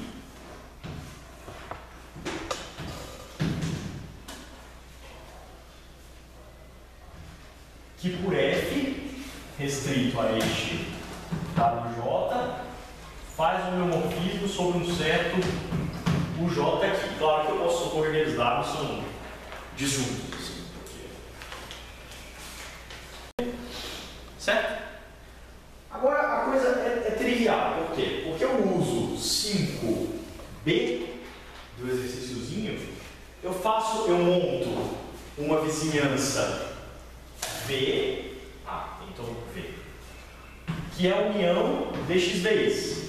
que por F restrito a este W J faz um homomorfismo sobre um certo U J aqui. Claro que eu posso supor que aqueles W são disjuntos, assim, porque... certo? Agora a coisa é, é trivial, por quê? Porque eu uso cinco B do exercíciozinho, eu faço, eu monto uma vizinhança V, ah, então V, que é a união de x vezes.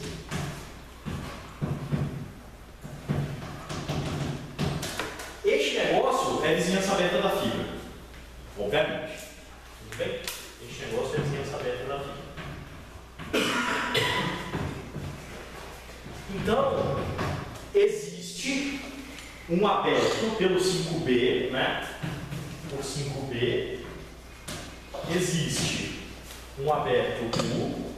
Este negócio é a vizinhança aberta da fibra, obviamente. Tudo bem? Este negócio é a vizinhança aberta da fibra. Então, existe um aberto pelo cinco B, né? Por cinco B, existe um aberto U,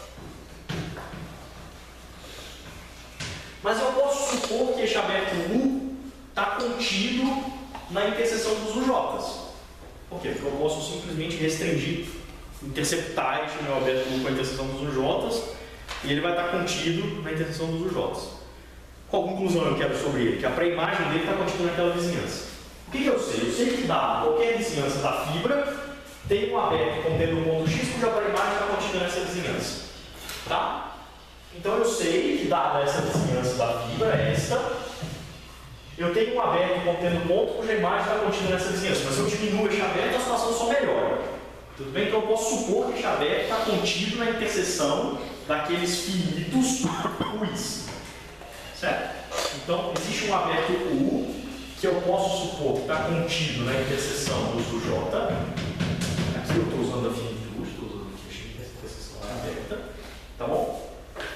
mas eu posso supor que este aberto U está contido na interseção dos U Js. Por quê? Porque eu posso simplesmente restringir, interceptar este meu aberto U com a interseção dos U Js e ele vai estar contido na interseção dos U Js. Qual conclusão eu quero sobre ele? Que a pré-imagem dele está contida naquela vizinhança. O que, que eu sei? Eu sei que dá qualquer vizinhança da fibra tem um aberto contendo um ponto X cuja pré-imagem está contida nessa vizinhança. Tá? Então eu sei que dada essa vizinhança da fibra, esta, eu tenho um aberto contendo um ponto cuja imagem está contida nessa vizinhança. Mas se eu diminuo este aberto, a situação só melhora. Tudo bem? Então eu posso supor que este aberto está contido na interseção daqueles finitos U's. Certo? Então existe um aberto U que eu posso supor que está contido na interseção dos U J. Aqui eu estou usando a finitude, estou usando aqui a interseção aberta. Tá bom?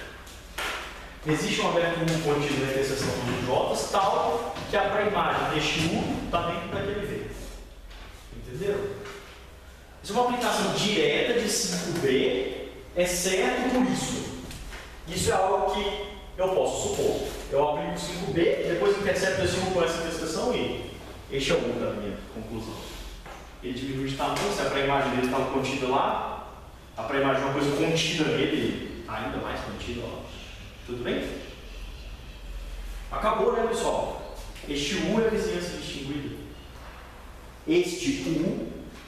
Existe um aberto U contido na interseção dos U J, tal que a pré-imagem deste U está dentro daquele V. Entenderam? Isso é uma aplicação direta de cinco B, exceto por isso. Isso é algo que eu posso supor. Eu aplico cinco B, depois intercepto esse U com essa interseção e este é o U da minha conclusão. Ele diminui de tamanho, se a pré-imagem dele estava contida lá, a pré-imagem é uma coisa contida nele, ainda mais contida lá. Tudo bem? Acabou, né, pessoal? Este U é a vizinhança distinguida. Este U,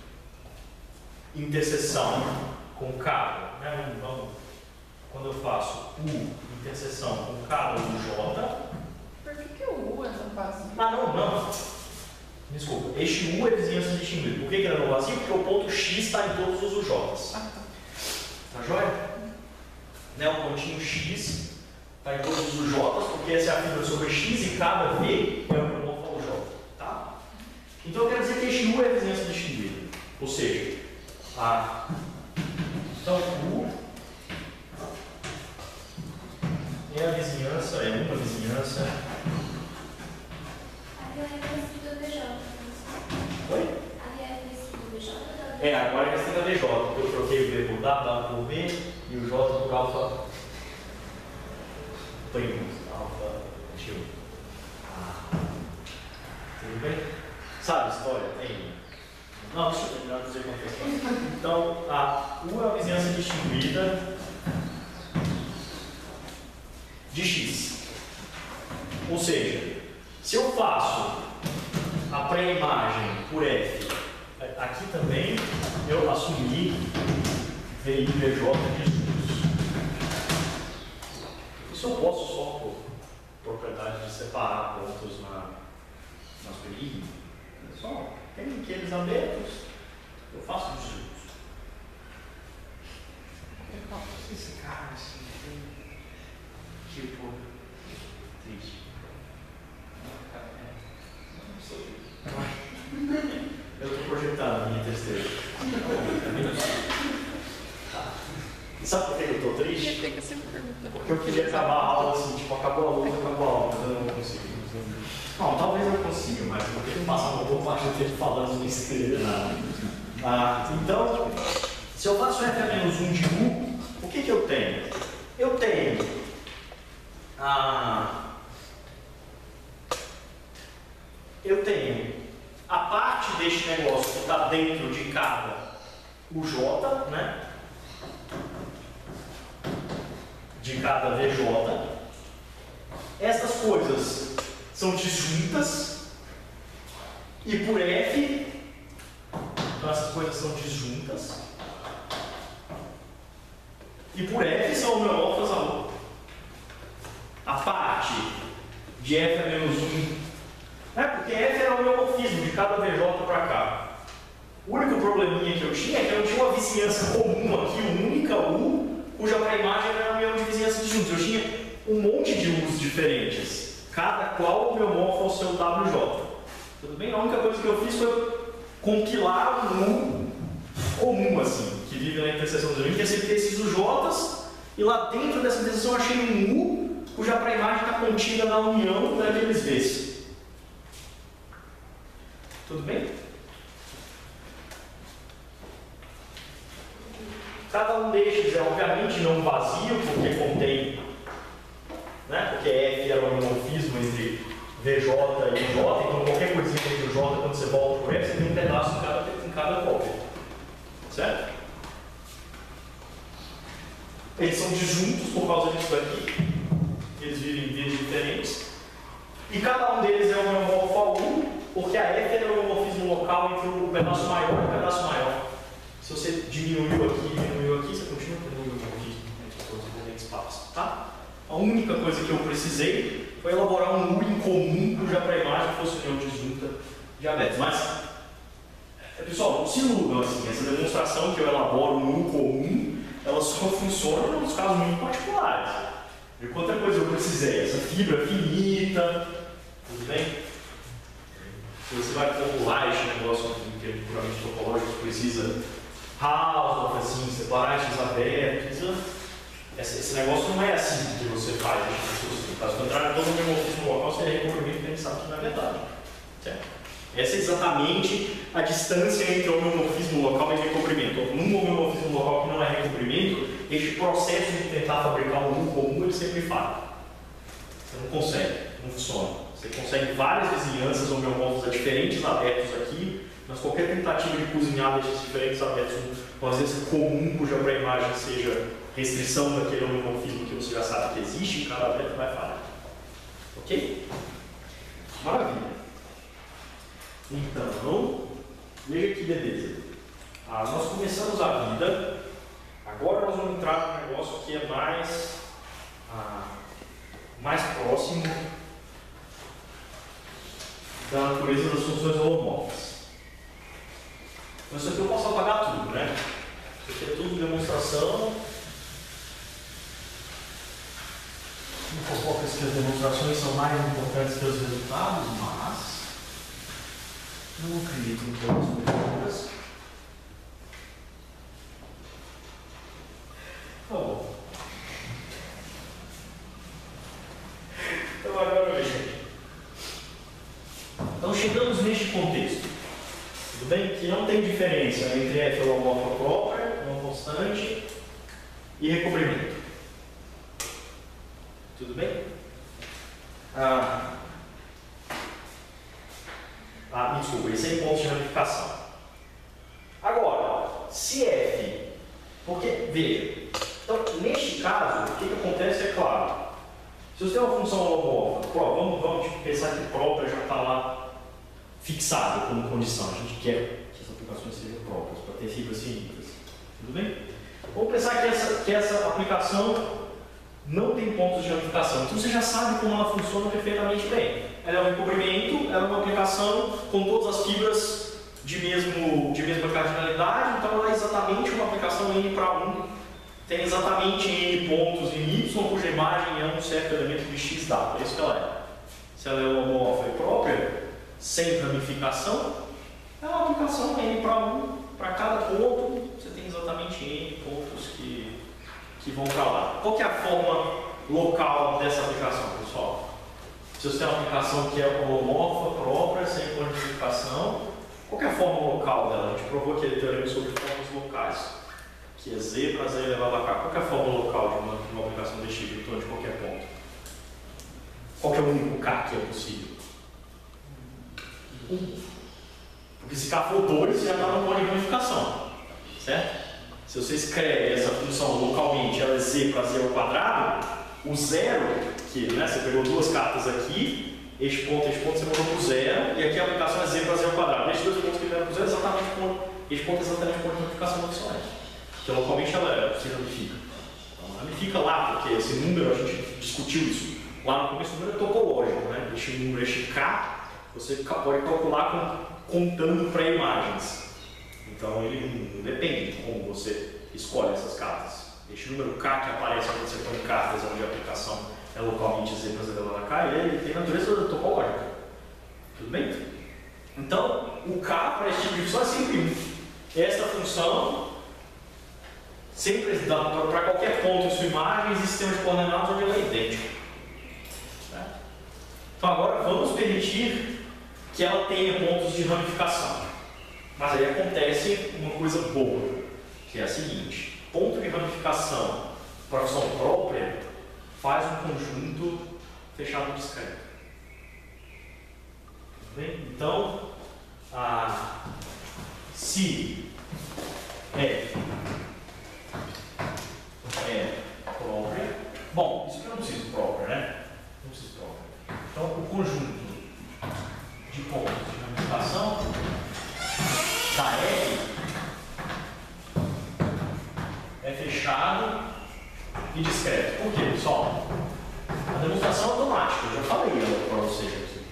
interseção com K, né? Vamos, quando eu faço U, interseção com K U J. Por que, que o U é tão vazio? Ah, não, não. Desculpa. Este U é vizinhança distinguida. Por que, que ele é não vazio? Porque o ponto X está em todos os U Js. Ah, tá. Tá joia? Né? O pontinho X está em todos os U Js, porque essa é a fibra sobre X e cada V é o homomorfo ao J. Tá? Então eu quero dizer que este U é a vizinhança distinguida. Ou seja, a... então U é a vizinhança, é uma vizinhança. Havia reconhecido o B J. Oi? Havia reconhecido o B J. É, agora é questão da D J, porque eu troquei o V por W, W por V e o J por alfa primo, alfa tio. Ah. Tudo bem? Sabe a história? Tem. Não, deixa eu terminar de dizer uma questão. Então, a U é a vizinhança distinguida de X. Ou seja, se eu faço a pré-imagem por F, aqui também eu assumi V I V J de X. Isso eu posso só por propriedade de separar pontos na, nas períodos. É só, tem aqueles abertos, eu faço de X. Esse cara, assim, tem... Tipo, triste. Eu estou projetando a minha tristeza. Tá. Sabe por que eu estou triste? Tem que ser pergunta. Porque eu queria acabar a aula assim, tipo, acabou a luz, acabou a aula, mas eu não consigo. Não, talvez eu consiga, mas eu vou ter que passar uma boa parte do tempo falando sem escrever nada. Ah, então, se eu faço F a menos um de U, o que, que eu tenho? Eu tenho a... eu tenho a parte deste negócio que está dentro de cada U J, né? De cada V J. Essas coisas são disjuntas e por F, então essas coisas são disjuntas e por F são homeomorfas a outra. A parte de F a menos um, né? Porque F era o homeomorfismo de cada V J para cá. O único probleminha que eu tinha é que eu tinha uma vizinhança comum aqui, única U, cuja pré-imagem era a união de vizinhanças juntos. Eu tinha um monte de usos diferentes, cada qual homeomorfo ao seu W J. Tudo bem? A única coisa que eu fiz foi compilar um U comum, assim, que vive na interseção dos domínios, que é sempre ter esses U Js, e lá dentro dessa interseção eu achei um U cuja pré-imagem está contida na união daqueles Vs. Tudo bem? Cada um destes é obviamente não vazio, porque contém, né? Porque F era um homomorfismo entre V J e U J, então qualquer coisinha entre o J, quando você volta para o F, você tem um pedaço em cada, em cada cópia. Certo? Eles são disjuntos por causa disso daqui. Eles vivem em vias diferentes. E cada um deles é homeomorfo a um, porque a F é o homomorfismo local entre o pedaço maior e o pedaço maior. Se você diminuiu aqui e diminuiu aqui, você continua tendo um homomorfismo entre todos os diferentes espaços. Tá? A única coisa que eu precisei foi elaborar um U em comum cuja pré-imagem fosse união disjunta de abertos. Mas, pessoal, não se iludam assim. Essa demonstração que eu elaboro um U comum, ela só funciona nos casos muito particulares. E quanta coisa eu precisei? Essa fibra finita, tudo bem? Se você vai calcular esse negócio aqui, que é puramente topológico, precisa Hausdorff, assim, separar esses abertos. Esse, esse negócio não é assim que você faz. No caso contrário, todo o homomorfismo local seria recomprimento que a gente sabe que não é verdade. Certo? Essa é exatamente a distância entre o homomorfismo local e recomprimento. Num homomorfismo local que não é recomprimento, este processo de tentar fabricar um U comum ele sempre falha. Você não consegue, não funciona. Você consegue várias vizinhanças homeomorfas a diferentes abertos aqui, mas qualquer tentativa de cozinhar desses diferentes abertos com ausência comum cuja pré-imagem seja restrição daquele homomorfismo que você já sabe que existe em cada aberto vai falhar. Ok? Maravilha. Então, veja que beleza. Ah, nós começamos a vida, agora nós vamos entrar num negócio que é mais, ah, mais próximo da natureza das funções holomorfas. Então, isso aqui eu posso apagar tudo, né? Isso aqui é tudo demonstração. Não coloco que as demonstrações são mais importantes que os resultados, mas não acredito em todas as perguntas. Tá bom. Então agora veja. Então chegamos neste contexto. Tudo bem? Que não tem diferença entre F holomorfa própria, não constante, e recobrimento. Tudo bem? Ah, ah, desculpa, esse é em pontos de ramificação. Agora, se F, porque, veja, então, neste caso, o que, que acontece é claro. Se você tem uma função holomorfa, vamos, vamos tipo, pensar que própria já está lá fixada como condição. A gente quer que essas aplicações sejam próprias, para ter fibras finitas. Tudo bem? Vamos pensar que essa, que essa aplicação não tem pontos de ramificação. Então você já sabe como ela funciona perfeitamente bem. Ela é um recobrimento, ela é uma aplicação com todas as fibras de, mesmo, de mesma cardinalidade, então ela é exatamente uma aplicação N para um. Tem exatamente N pontos em Y, cuja imagem é um certo elemento de X dado. É isso que ela é. Se ela é homomorfa e própria, sem ramificação, é uma aplicação N para um. Para cada ponto, você tem exatamente N pontos que, que vão para lá. Qual que é a forma local dessa aplicação, pessoal? Se você tem uma aplicação que é holomorfa própria, sem quantificação, qual que é a forma local dela? A gente provou aquele teorema sobre formas locais, que é Z para Z elevado a K. Qual que é a forma local de uma, de uma aplicação desse tipo, em torno de qualquer ponto? Qual que é o único K que é possível? um. Porque se K for dois, você já está no ponto de ramificação, certo? Se você escreve essa função localmente, ela é Z para Z ao quadrado, o zero, que né, você pegou duas cartas aqui, este ponto e este ponto você mandou para o zero, e aqui a aplicação é Z para Z ao quadrado. Estes dois pontos que vieram para o zero, exatamente ponto, este ponto é exatamente o ponto de ramificação do diccionário. Que localmente ela se ramifica. Então, ramifica lá, porque esse número, a gente discutiu isso. Lá no começo o número é topológico, né? Este número, este K, você pode calcular com, contando pré-imagens. Então ele não depende de como você escolhe essas cartas. Este número K que aparece quando você põe cartas onde a aplicação é localmente Z para Z elevado a K, ele tem natureza topológica. Tudo bem? Então, o K para esse tipo de função é sempre um. Esta função sempre dá para qualquer ponto em sua imagem existe sistema de coordenadas onde ela é idêntica. Certo? Então agora vamos permitir que ela tenha pontos de ramificação. Mas aí acontece uma coisa boa, que é a seguinte: ponto de ramificação para a função própria faz um conjunto fechado discreto. Tudo bem? Então, a, se F é própria, bom, isso aqui eu não preciso própria, né? Não preciso própria. Então, o conjunto de pontos de ramificação da R é fechado e discreto. Por quê, pessoal? A demonstração é automática, eu já falei para vocês aqui.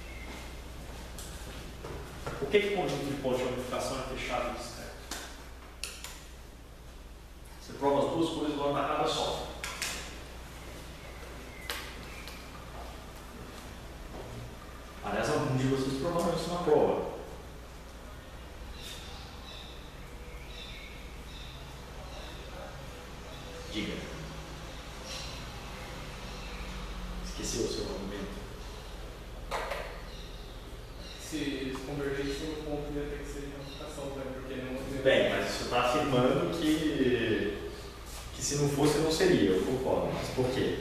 Por que, que o conjunto de pontos de ramificação é fechado e discreto? Você prova as duas coisas numa tacada só. Aliás, algum de vocês provaram isso na prova. Diga. Esqueceu o seu argumento? Se eles convergissem no ponto, ia ter que ser de ramificação, né? Porque não. Bem, mas você está afirmando que, que se não fosse, não seria. Eu concordo. Mas por quê?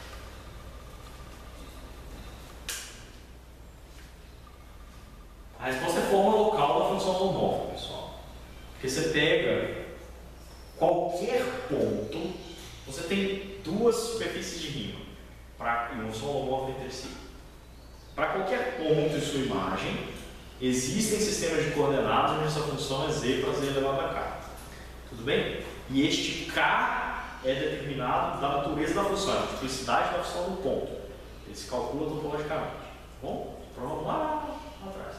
A resposta é a forma local da função holomórfica, pessoal. Porque você pega qualquer ponto, você tem duas superfícies de rima pra, e não são holomórficas entre si. Para qualquer ponto em sua imagem, existem sistemas de coordenadas onde essa função é z para z elevado a k. Tudo bem? E este k é determinado da natureza da função, a multiplicidade da função do ponto. Ele se calcula topologicamente. Bom, prova lá, lá atrás.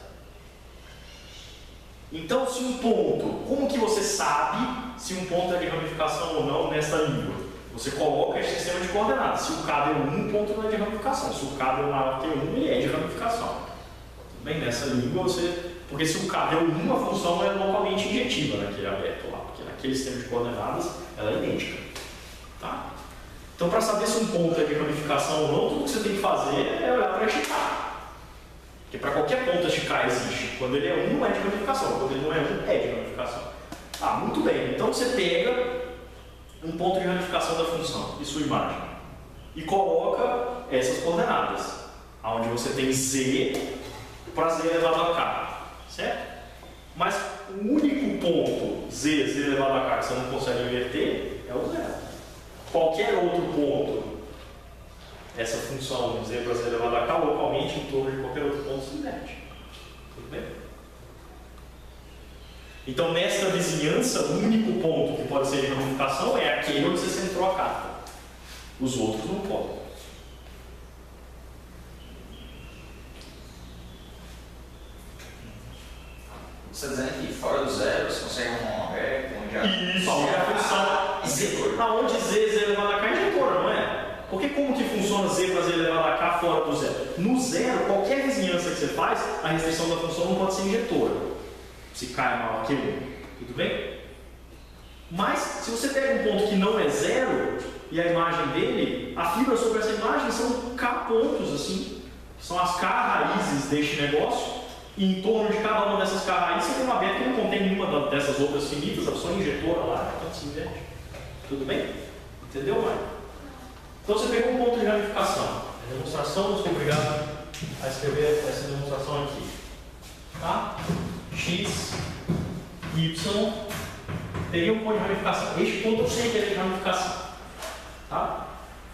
Então, se um ponto, como que você sabe se um ponto é de ramificação ou não nessa língua? Você coloca esse sistema de coordenadas. Se o k deu um, o ponto não é de ramificação. Se o k deu maior que um, ele é de ramificação. Tudo bem? Nessa língua você... Porque se o k deu um, a função é localmente injetiva naquele aberto lá. Porque naquele sistema de coordenadas, ela é idêntica. Tá? Então, para saber se um ponto é de ramificação ou não, tudo que você tem que fazer é olhar para este k. Porque para qualquer ponto este k existe. Quando ele é um, não é de ramificação. Quando ele não é um, é de ramificação. Ah, muito bem. Então você pega um ponto de ramificação da função e sua imagem e coloca essas coordenadas, onde você tem z para z elevado a k, certo? Mas o único ponto z, z elevado a k que você não consegue inverter é o zero. Qualquer outro ponto, essa função z para z elevado a k, localmente em torno de qualquer outro ponto se inverte. Tudo bem? Então, nesta vizinhança, o único ponto que pode ser de ramificação é aquele onde você centrou a carta. Os outros não podem. Você está dizendo que fora do zero você consegue arrumar um aberto, onde a... Isso, a função z, aonde z, z elevado a k é injetora, não é? Porque como que funciona z para z elevado a k fora do zero? No zero, qualquer vizinhança que você faz, a restrição da função não pode ser injetora. Se k é maior que um, tudo bem? Mas, se você pega um ponto que não é zero, e a imagem dele, a fibra sobre essa imagem são k pontos, assim, são as k raízes deste negócio, e em torno de cada uma dessas k raízes você tem uma aberta que não contém nenhuma dessas outras finitas, a função injetora lá, portanto se inverte. Tudo bem? Entendeu, Mário? Então você pegou um ponto de ramificação. A demonstração, eu sou obrigado a escrever essa demonstração aqui. Tá? X, Y, teria um ponto de ramificação. Este ponto eu sei que é de ramificação. Tá?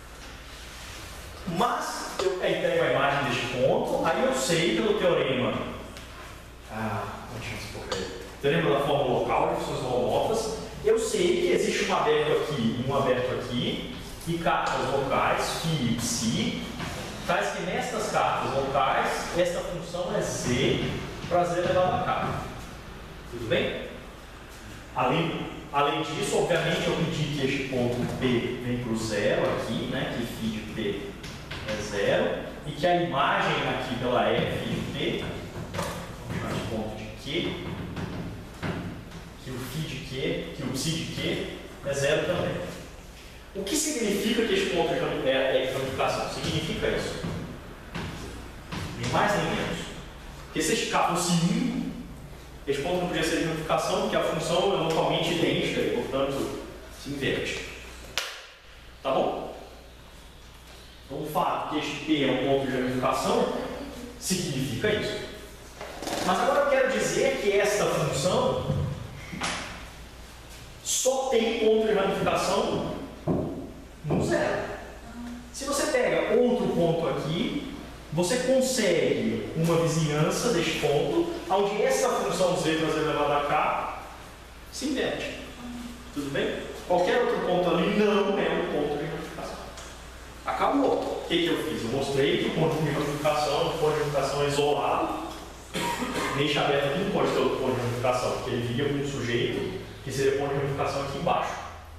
Mas eu pego a imagem deste ponto, aí eu sei pelo teorema. Ah, não tinha esse pouco aí. Teorema da forma local de funções holomórficas. Eu sei que existe um aberto aqui e um aberto aqui, e cartas locais, φ e ψ. Tais que nestas cartas locais, esta função é z para z elevado a k. Tudo bem? Ali, além disso, obviamente, eu pedi que este ponto P vem para o zero aqui, né, que φ de P é zero, e que a imagem aqui pela F de P, vamos chamar de ponto de Q, que o φ de Q, que o ψ de Q é zero também. O que significa que este ponto é, é ramificação? Significa isso. Nem mais nem menos. Porque se este K fosse um, este ponto não podia ser de ramificação, porque a função é localmente idêntica e, portanto, se inverte. Tá bom? Então, o fato que este P é um ponto de ramificação significa isso. Mas agora eu quero dizer que esta função só tem ponto de ramificação no zero. Se você pega outro ponto aqui, você consegue uma vizinhança deste ponto, onde essa função z mais elevado a k se inverte. Tudo bem? Qualquer outro ponto ali não é um ponto de ramificação. Acabou. O que, que eu fiz? Eu mostrei que o ponto de ramificação, o ponto de ramificação é isolado. Deixa aberto aqui, não pode ter outro ponto de ramificação, porque ele viria com um sujeito que seria ponto de ramificação aqui embaixo.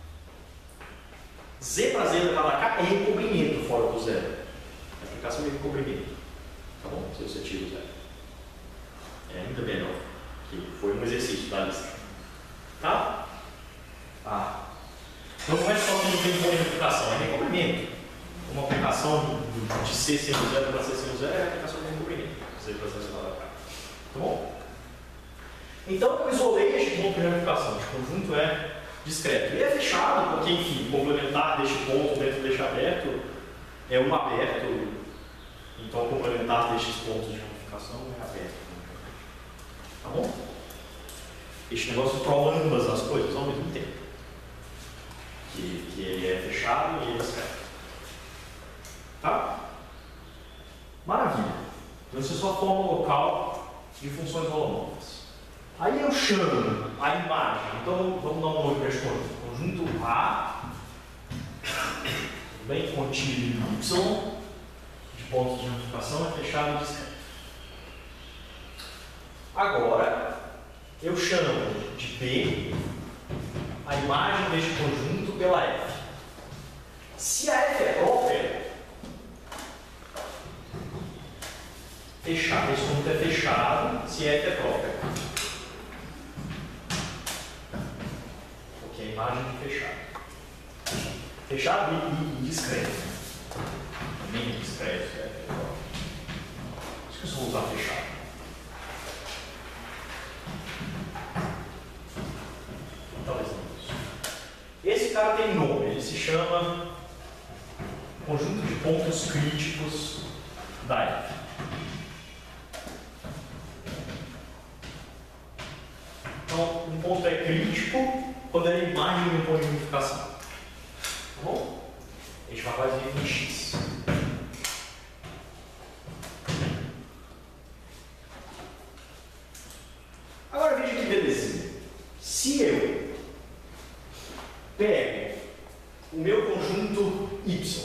Z para z elevado a k é encobrimento fora do zero. A aplicação é encobrimento. Tá bom? Se você tira o zero. É ainda melhor. Que foi um exercício da lista. Tá? Ah. Então não é só que não tem ponto de ramificação, é encobrimento. Uma aplicação de C sendo zero para C sendo zero é a aplicação de encobrimento. Z para z elevado a k. Tá bom? Então eu isolei este ponto de ramificação. Este conjunto é discreto. Ele é fechado, porque, enfim, o complementar deste ponto dentro deste aberto é um aberto. Então, o complementar destes pontos de ramificação é aberto. Tá bom? Este negócio prova ambas as coisas ao mesmo tempo. Que, que ele é fechado e ele é discreto. Tá? Maravilha. Então, isso é só a forma local de funções holomorfas. Aí eu chamo a imagem. Então vamos dar um nome para este conjunto. Conjunto A, bem contido em Y, de pontos de ramificação é fechado e discreto. Agora eu chamo de P a imagem deste conjunto pela F. Se a F é própria, fechado, esse conjunto é fechado se F é própria. A imagem de fechado. Fechado e, e discreto. Também discreto. É. Acho que eu só vou usar fechado. Talvez não isso. Esse cara tem nome. Ele se chama conjunto de pontos críticos da F. Então, um ponto é crítico quando é a imagem de um ponto de ramificação. Tá bom? A gente vai fazer em X. Agora veja que belezinha. Se eu pego o meu conjunto Y,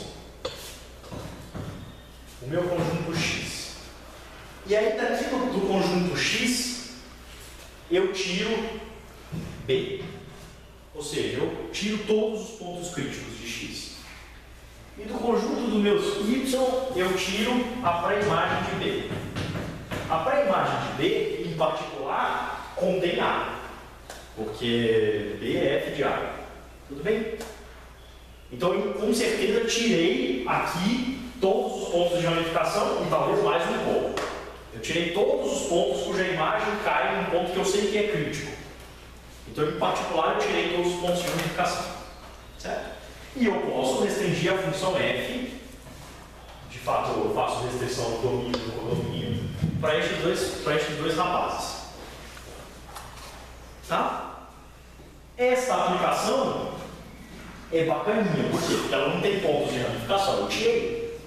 o meu conjunto X, e aí daqui do, do conjunto X eu tiro B. Ou seja, eu tiro todos os pontos críticos de X. E do conjunto dos meus Y, eu tiro a pré-imagem de B. A pré-imagem de B, em particular, contém A. Porque B é F de A. Tudo bem? Então, eu com certeza tirei aqui todos os pontos de ramificação e talvez mais um pouco. Eu tirei todos os pontos cuja imagem cai em um ponto que eu sei que é crítico. Então, em particular, eu tirei todos os pontos de ramificação. Certo? E eu posso restringir a função f. De fato, eu faço restrição do domínio e do codomínio para estes dois, para estes dois rapazes. Tá? Esta aplicação é bacaninha. Por quê? Porque ela não tem pontos de ramificação. Eu tirei.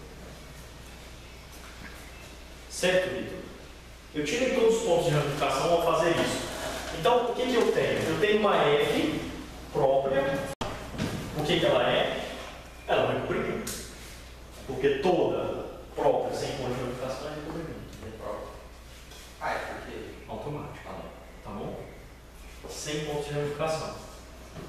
Certo, Vitor? Eu tirei todos os pontos de ramificação ao fazer isso. Então, o que, que eu tenho? Eu tenho uma F própria. O que, que ela é? Ela é um recomprimento. Porque toda própria sem ponto de ramificação é recomprimento. É própria. Ah, é porque... Automático. Tá bom? Sem ponto de ramificação.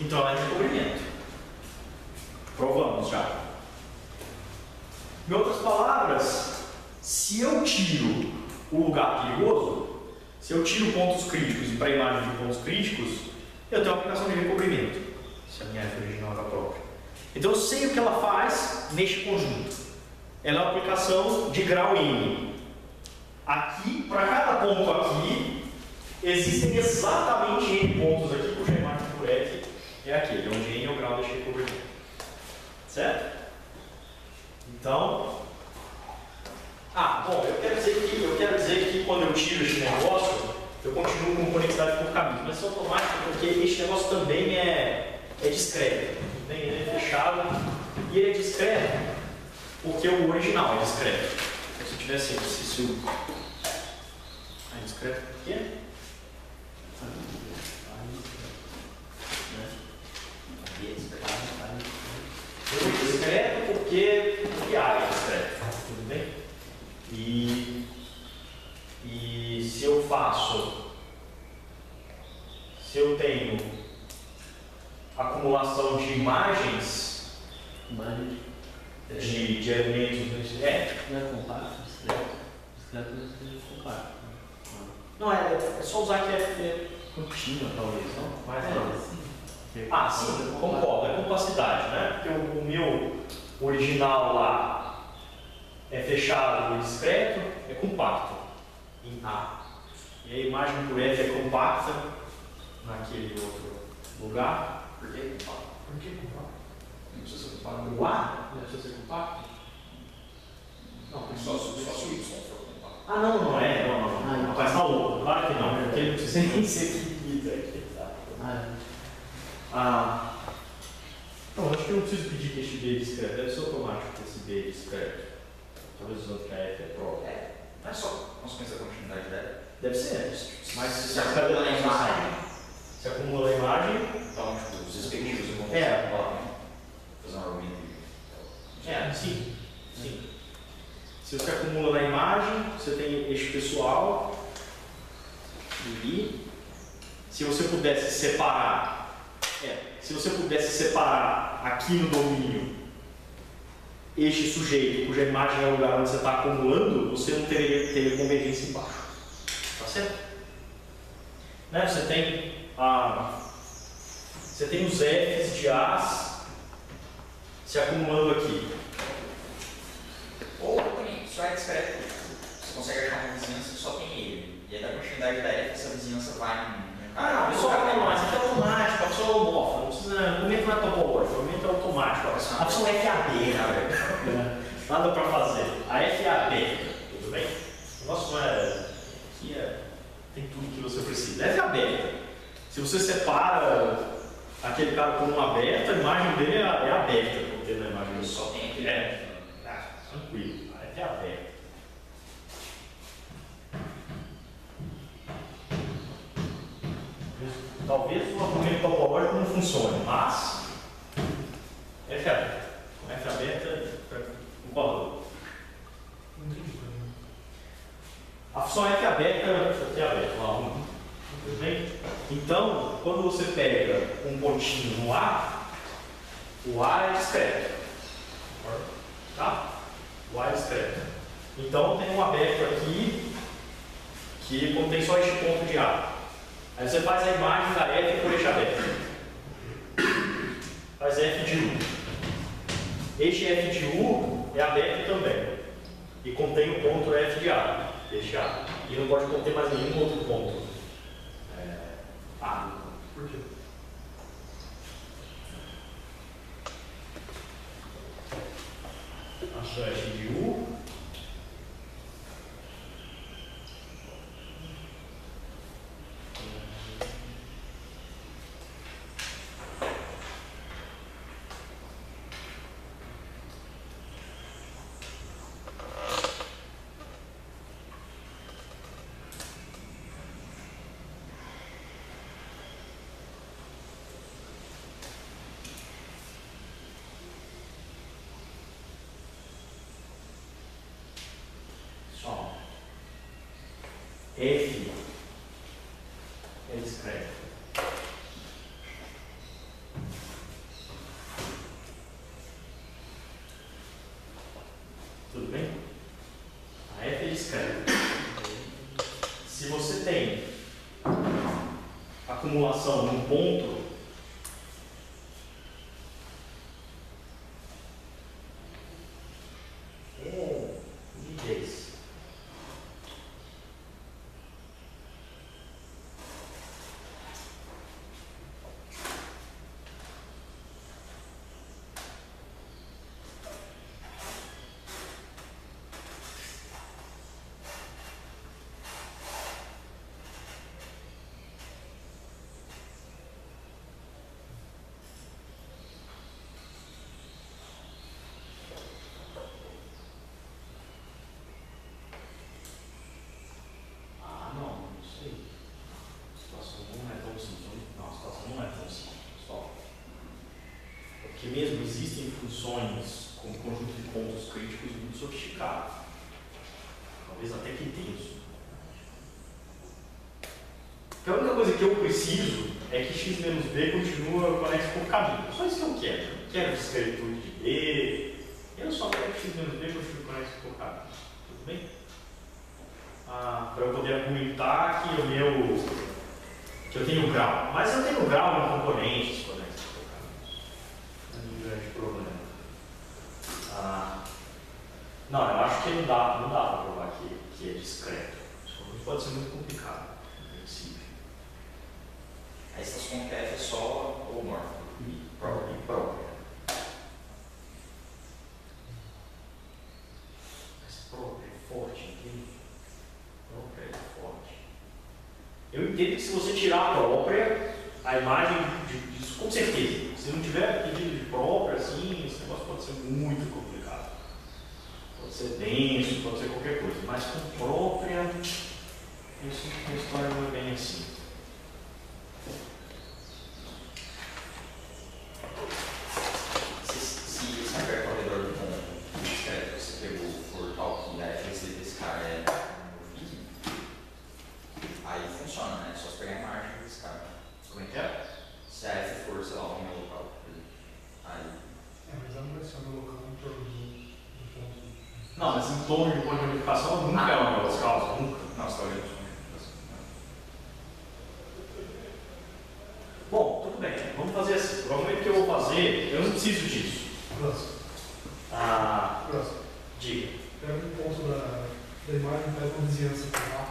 Então ela é de recobrimento. Provamos já. Em outras palavras, se eu tiro o lugar perigoso, se eu tiro pontos críticos e para a imagem de pontos críticos, eu tenho uma aplicação de recobrimento. Se a minha F original era própria. Então eu sei o que ela faz neste conjunto. Ela é uma aplicação de grau N. Aqui, para cada ponto aqui, existem exatamente N pontos aqui, cuja imagem por F é aquele, onde N é o grau deste recobrimento. Certo? Então, ah, bom, eu quero dizer que, eu quero dizer que quando eu tiro este negócio, eu continuo com conectividade por caminho, mas isso é automático porque este negócio também é, é discreto, também ele é fechado e ele é discreto porque o original é discreto. Se eu tivesse assim, se o é discreto por quê? É discreto porque, porque A é discreto, tudo bem? E, e se eu faço, se eu tenho acumulação de imagens, Imagem de, de elementos, é, não é compacto, discreto. Discreto não seja compacto. não é, é só usar que é contínua talvez, não? Mas não. É, Ah, sim, concordo, é compacidade, né? Porque o, o meu original lá é fechado e discreto, é compacto em A. E a imagem por F é compacta naquele outro lugar. Por que compacto? Por que compacto? Não precisa ser compacto. O A? Não precisa ser compacto? Não, Só se só se o Y for compacto. ah, não, não é. Não, não, não. Mas na outra, claro que não, porque ele não precisa nem ser finito aqui. Ah, é. Ah, não, acho que eu não preciso pedir que este B é discreto, deve ser automático que esse B é discreto. Talvez usando que a F é própria. É, não é só consequência da continuidade dela. Deve ser, mas se Se acumula na imagem, se acumula a imagem, então, tipo, os respectivos vão É. fazer um argumento. é, sim, sim. Se você acumula na imagem, você tem eixo pessoal e se você pudesse separar, é, se você pudesse separar aqui no domínio este sujeito cuja imagem é o lugar onde você está acumulando, você não teria, teria convergência embaixo. Tá certo? Né? Você tem a, você tem os Fs de As se acumulando aqui. Ou também, só é discreto. Você consegue achar uma vizinhança que só tem ele. E aí da continuidade da F, essa vizinhança vai em. Ah, não, só não, mas é automático, a opção é homófoba, não precisa, o argumento não é topológico, o argumento é automático. A opção F A B, né? Nada para fazer. A F A B, tudo bem? O nosso não é. Aqui é. Tem tudo que você precisa. F aberta. Se você separa aquele cara como uma aberta, a imagem dele é, é aberta, porque na imagem Ele só tem aquele. é. Ah, tranquilo. A F é aberta. Talvez o argumento topológico não funcione, mas F aberta. Com F aberta, concordo. Não entendi pra mim. A função F aberta é aberta, lá um. Tudo bem? Então, quando você pega um pontinho no A, o A é discreto. Tá? O A é discreto. Então tem um aberto aqui que contém só este ponto de A. Aí você faz a imagem da F por eixo aberto. Faz F de U. Este F de U é aberto também. E contém o ponto F de A. Este A. E não pode conter mais nenhum outro ponto. É, A. Por quê? Achou F de U. F é discreto. se você tem acumulação num ponto, com nitidez, mesmo existem funções com conjunto de pontos críticos muito sofisticado, talvez até que denso. Então a única coisa que eu preciso é que x menos b continua conexo com o caminho. Só isso que eu quero. Eu não quero discretude de b, eu só quero que x menos b continue conexo com o caminho. Tudo bem? Ah, para eu poder argumentar que o meu que eu tenho grau. Mas eu tenho grau em componentes conexos com o caminho. Não é um grande problema. Ah, não, eu acho que não dá, não dá para provar que, que é discreto. Isso pode ser muito complicado. A estação que é só ou morta? E própria. E própria. Mas própria é forte, entende? Própria é forte. Eu entendo que se você tirar a própria, a imagem de, de, com certeza, se não tiver pedido de própria, assim, esse negócio pode ser muito complicado. Pode ser denso, pode ser qualquer coisa. Mas com própria, isso a história não é bem assim. Não, mas em torno de ponto de unificação nunca ah, é uma das causas, nunca. Não, você está olhando. Bom, tudo bem, vamos fazer assim. Provavelmente o que eu vou fazer, eu não preciso disso. Próximo. Ah, Próximo. Diga. Pega um ponto da, da imagem, faz uma vizinhança para lá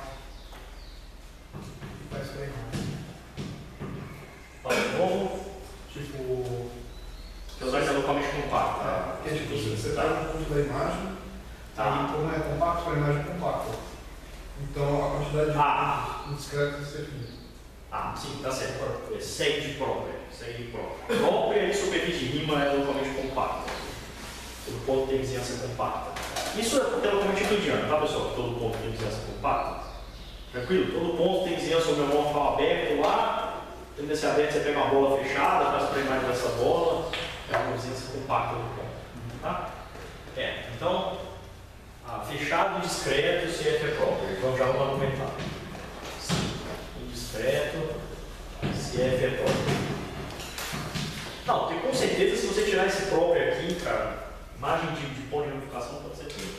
e faz para a imagem. Fala de novo. Tipo. Que usar esse localmente compacto. Tá? Que é tipo, você pega um ponto da imagem. Tá. Aí, como é compacto, para a imagem compacta. Então, a quantidade de ah. pontos discretos é definido. Ah, sim, tá certo. É segue de própria. Segue de própria. Própria de superfície de rima é localmente compacta. Todo ponto tem vizinhança compacta. Isso é localmente euclidiano, tá, pessoal? Todo ponto tem vizinhança compacta. Tranquilo? Todo ponto tem vizinhança homeomórfica aberto lá. Tendência aberta, você pega uma bola fechada, faz para a imagem dessa bola. É uma vizinhança compacta do ponto. Tá? É, então. Ah, fechado e discreto, C F é próprio. Então já vamos argumentar. Indiscreto, C F é próprio. Não, porque com certeza se você tirar esse próprio aqui, cara, margem de, de ponto de unificação pode ser três.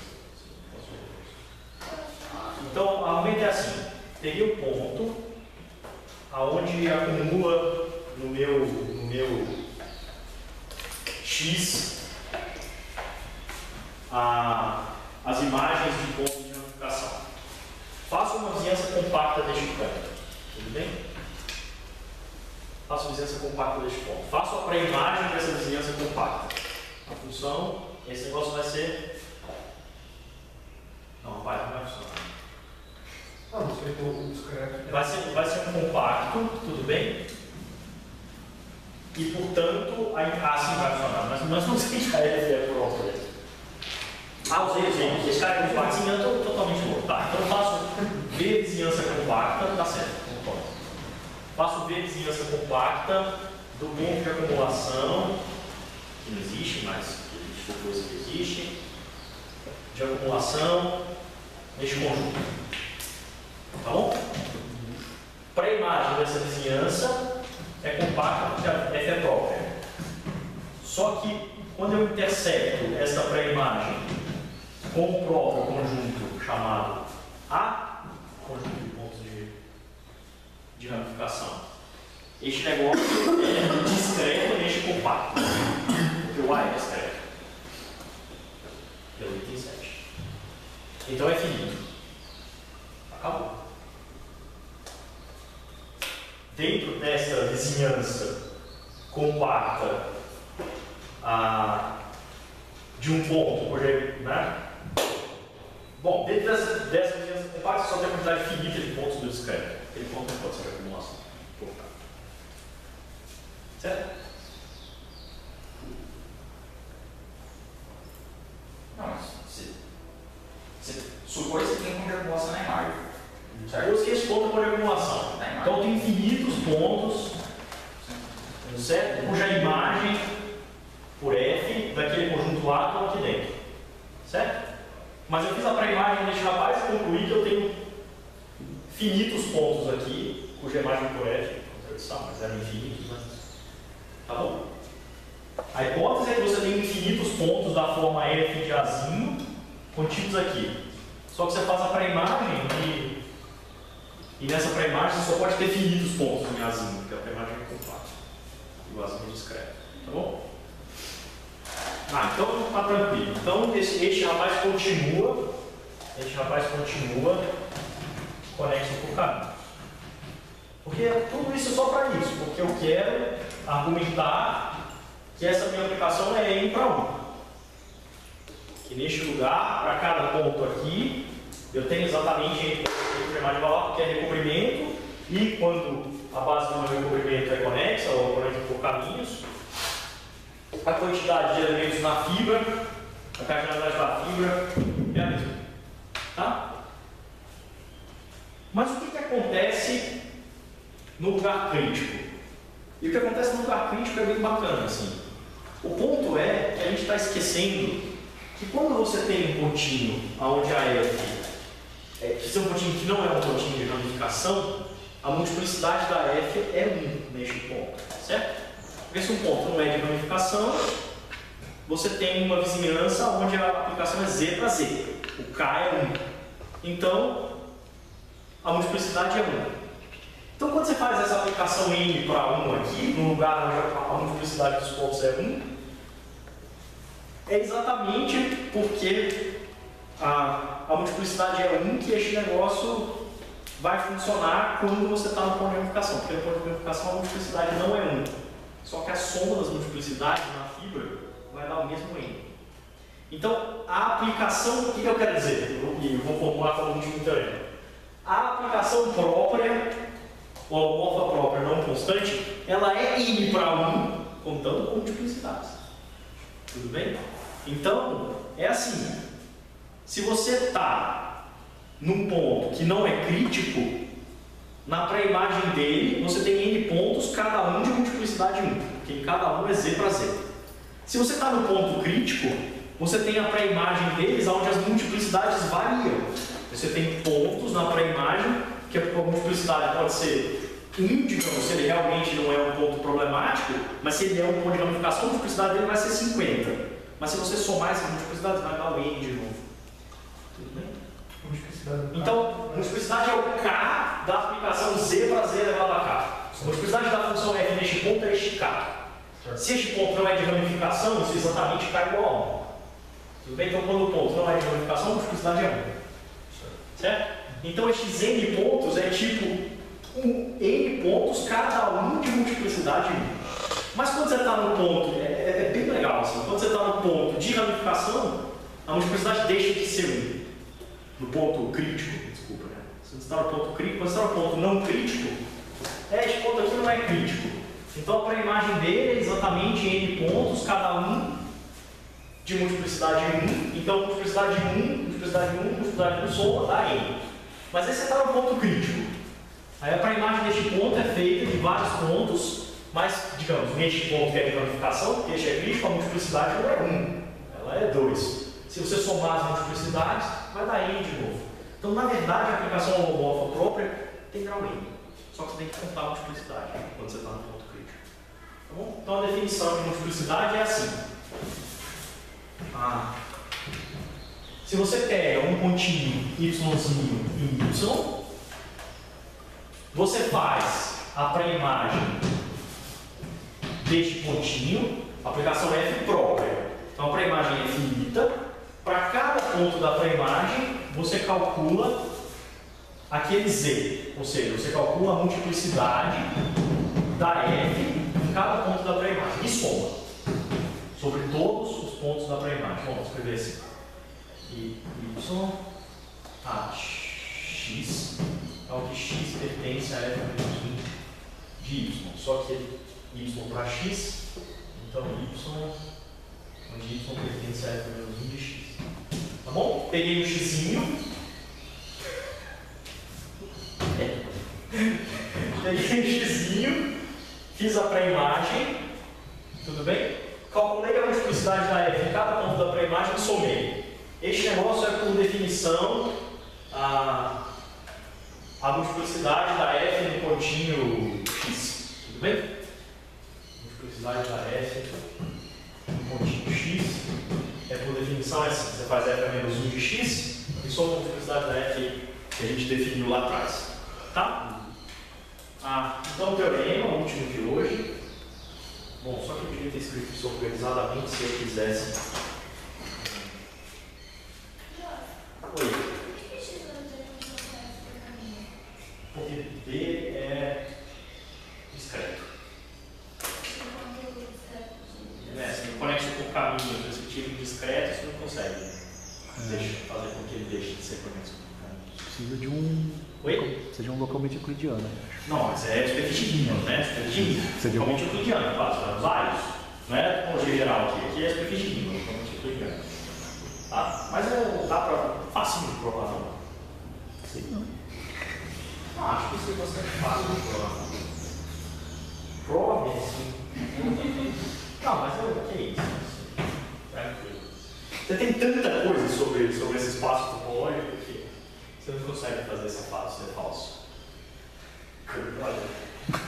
Então, o argumento é assim: teria um ponto aonde acumula no meu, no meu X a. as imagens de pontos de unificação. Faço uma vizinhança compacta deste ponto. Tudo bem? Faço a vizinhança compacta deste ponto. Faço a pré-imagem dessa vizinhança compacta. A função, esse negócio vai ser. Não, vai, não vai funcionar. Ah, não sei o discreto. Vai ser, vai ser um compacto, tudo bem? E portanto, a assim vai funcionar. Mas, mas não sei se a F é própria. Ah, usei, usei. Esse cara é compacto, sim, eu estou totalmente louco. Tá, então eu faço V vizinhança compacta, dá certo, concordo. Faço V vizinhança compacta do ponto de acumulação, que não existe, mas que existe coisa que existe, de acumulação neste conjunto. Tá bom? Para a imagem dessa vizinhança é compacta porque a F é própria. Só que quando eu intercepto essa pré-imagem com o próprio conjunto chamado A, conjunto de pontos de Então é finito. Acabou. Dentro dessa vizinhança compacta a, de um ponto, hoje, né? Bom, dentro dessa, dessa vizinhança compacta só tem a quantidade finita de pontos do discreto. Aquele ponto não pode ser acumulação. Certo? Não, mas se, se supor que você tem um ponto de acumulação na imagem. Certo? Ou se esse ponto é ponto de acumulação. Na imagem. Então tem infinitos pontos, certo? Cuja imagem por F daquele conjunto A estão aqui dentro. Certo? Mas eu fiz a pré-imagem deste rapaz e concluí que eu tenho finitos pontos aqui, cuja imagem por F, mas eram infinitos, né? Tá bom? A hipótese é que você tem infinitos pontos da forma F de Azinho contidos aqui. Só que você faz a pré-imagem e, e nessa pré-imagem você só pode ter finitos pontos em Azinho, porque a pré-imagem é compacta e o Azinho é discreto. Tá bom? Ah, então tá tranquilo. Então esse, este rapaz continua, este rapaz continua conexo por caminho. Porque tudo isso é só para isso, porque eu quero argumentar que essa minha aplicação é N para um. Que neste lugar, para cada ponto aqui, eu tenho exatamente N pontos de valor, que é recobrimento, e quando a base do meu recobrimento é conexa, ou conecta por caminhos, a quantidade de elementos na fibra, a cardinalidade da fibra é a mesma. Tá? Mas o que, que acontece no lugar crítico? E o que acontece no lugar crítico é bem bacana, assim. O ponto é que a gente está esquecendo que quando você tem um pontinho onde a F é, que é um pontinho que não é um pontinho de ramificação, a multiplicidade da F é um neste ponto, certo? Porque se um ponto não é de ramificação, você tem uma vizinhança onde a aplicação é Z para Z. O K é um. Então, a multiplicidade é um. Então, quando você faz essa aplicação N para um aqui, no lugar onde a multiplicidade dos pontos é um, é exatamente porque a, a multiplicidade é um que este negócio vai funcionar quando você está no ponto de ramificação. Porque no ponto de ramificação a multiplicidade não é um. Só que a soma das multiplicidades na fibra vai dar o mesmo N. Então, a aplicação, o que eu quero dizer? E eu vou formular como multiplicatório. A aplicação própria, ou a morfa própria não constante, ela é N para um, contando com multiplicidades. Tudo bem? Então, é assim. Se você está num ponto que não é crítico, na pré-imagem dele, você tem N pontos, cada um de multiplicidade um, porque em cada um é Z para Z. Se você está no ponto crítico, você tem a pré-imagem deles onde as multiplicidades variam. Você tem pontos na pré-imagem, que a multiplicidade pode ser um, digamos, se ele realmente não é um ponto problemático, mas se ele é um ponto de ramificação, a multiplicidade dele vai ser cinquenta. Mas se você somar essas multiplicidades, vai dar o N de novo. Tudo bem? Então, multiplicidade é o K da aplicação Z para Z elevado a K. A multiplicidade da função F neste ponto é este K. Se este ponto não é de ramificação, isso exatamente K igual a um. Tudo bem? Então, quando o ponto não é de ramificação, a multiplicidade é um. Certo? Então, estes N pontos é tipo um N pontos, cada um de multiplicidade um. Mas quando você está no ponto, é, é, é bem legal assim, quando você está no ponto de ramificação, a multiplicidade deixa de ser um. No ponto crítico, desculpa, né? Se você está no ponto crítico, quando você está no ponto não crítico, é, este ponto aqui não é crítico. Então, para a imagem dele é exatamente N pontos, cada um de multiplicidade um. Então, multiplicidade de um, multiplicidade de um, multiplicidade de um, soma, dá N. Mas aí você está no ponto crítico. Aí a pré-imagem deste ponto é feita de vários pontos, mas, digamos, neste ponto que é de ramificação, porque este é crítico, a multiplicidade não é um, ela é dois. Se você somar as multiplicidades, vai dar N de novo. Então, na verdade, a aplicação homomorfa própria tem grau N. Só que você tem que contar a multiplicidade quando você está no ponto crítico. Tá bom? Então, a definição de multiplicidade é assim. Ah. Se você pega um pontinho Yzinho em Y, você faz a pré-imagem deste pontinho, a aplicação F própria. Então, a pré-imagem é finita, Para cada ponto da pré-imagem, você calcula aquele Z, ou seja, você calcula a multiplicidade da F em cada ponto da pré-imagem e soma sobre todos os pontos da pré-imagem. Vamos escrever assim: Y a x, ao que x pertence a F menos um de Y, só que Y para x, então Y onde Y pertence a F menos um de x. Tá bom? Peguei o xzinho. Peguei o xzinho, fiz a pré-imagem, tudo bem? Calculei a multiplicidade da F em cada ponto da pré-imagem e somei. Este negócio é, por definição, a, a multiplicidade da F no pontinho x, tudo bem? Multiplicidade da F no pontinho x é, por definição, é assim: você faz F a menos um de x e soma a multiplicidade da F que a gente definiu lá atrás. Tá? Ah, então o teorema, o último de hoje. Bom, só que eu devia ter escrito isso organizadamente se eu quisesse. Oi. Porque D é discreto. Né? Se ele conecta com o caminho perspectivo discreto, você não consegue deixa, fazer com que ele deixe de ser conexo com o caminho. Precisa de um. Oi? Precisa de um localmente euclidiano, eu acho. Não, mas é expectativo, né? Expectativo. Localmente euclidiano, claro, para vários. Não é topologia geral aqui, aqui é expectativo, localmente euclidiano. Tá? Mas é, dá para. Fácil de provar, não? Sei não. Não, acho que isso é bastante fácil de provar. Prove assim. Não, mas é que é isso? Tranquilo. Você tem tanta coisa sobre, sobre esse espaço topológico que você não consegue fazer esse espaço ser falso. Olha.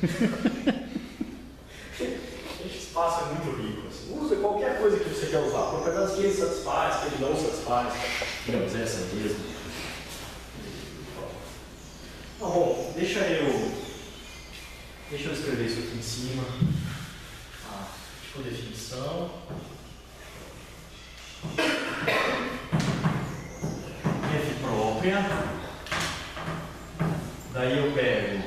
Esse espaço é muito rico. Assim. Usa qualquer coisa que você quer usar. Propriedades que ele satisfaz, que ele não satisfaz. Digamos essa mesmo. Tá bom, deixa eu. Deixa eu escrever isso aqui em cima. Ah, tipo definição. F própria. Daí eu pego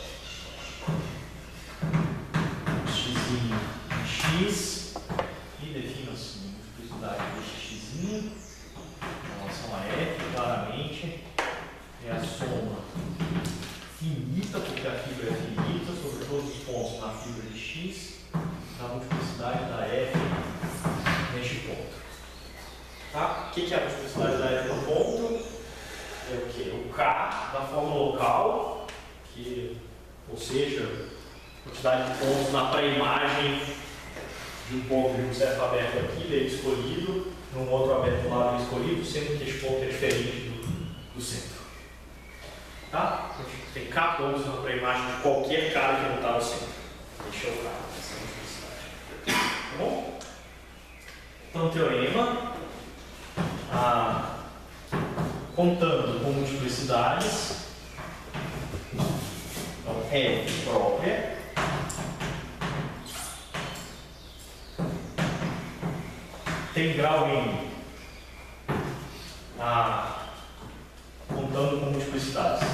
xzinho em x e defino assim a multiplicidade deste xzinho em relação a f, claramente. É a soma finita, porque a fibra é finita, sobre todos os pontos na fibra de x, da multiplicidade da f neste ponto. Tá? O que é a multiplicidade da f no ponto? É o que? O K da forma local, que, ou seja, quantidade de pontos na pré-imagem de um ponto de um certo aberto aqui, bem escolhido, num outro aberto lá bem escolhido, sendo que este ponto é diferente do, do centro. Tá? A gente tem K pontos na pré-imagem de qualquer cara que não está no centro. Deixa eu K, essa é a multiplicidade. Tá bom? Então, teorema. Ah, contando com multiplicidades, então F própria, tem grau em ah, contando com multiplicidades.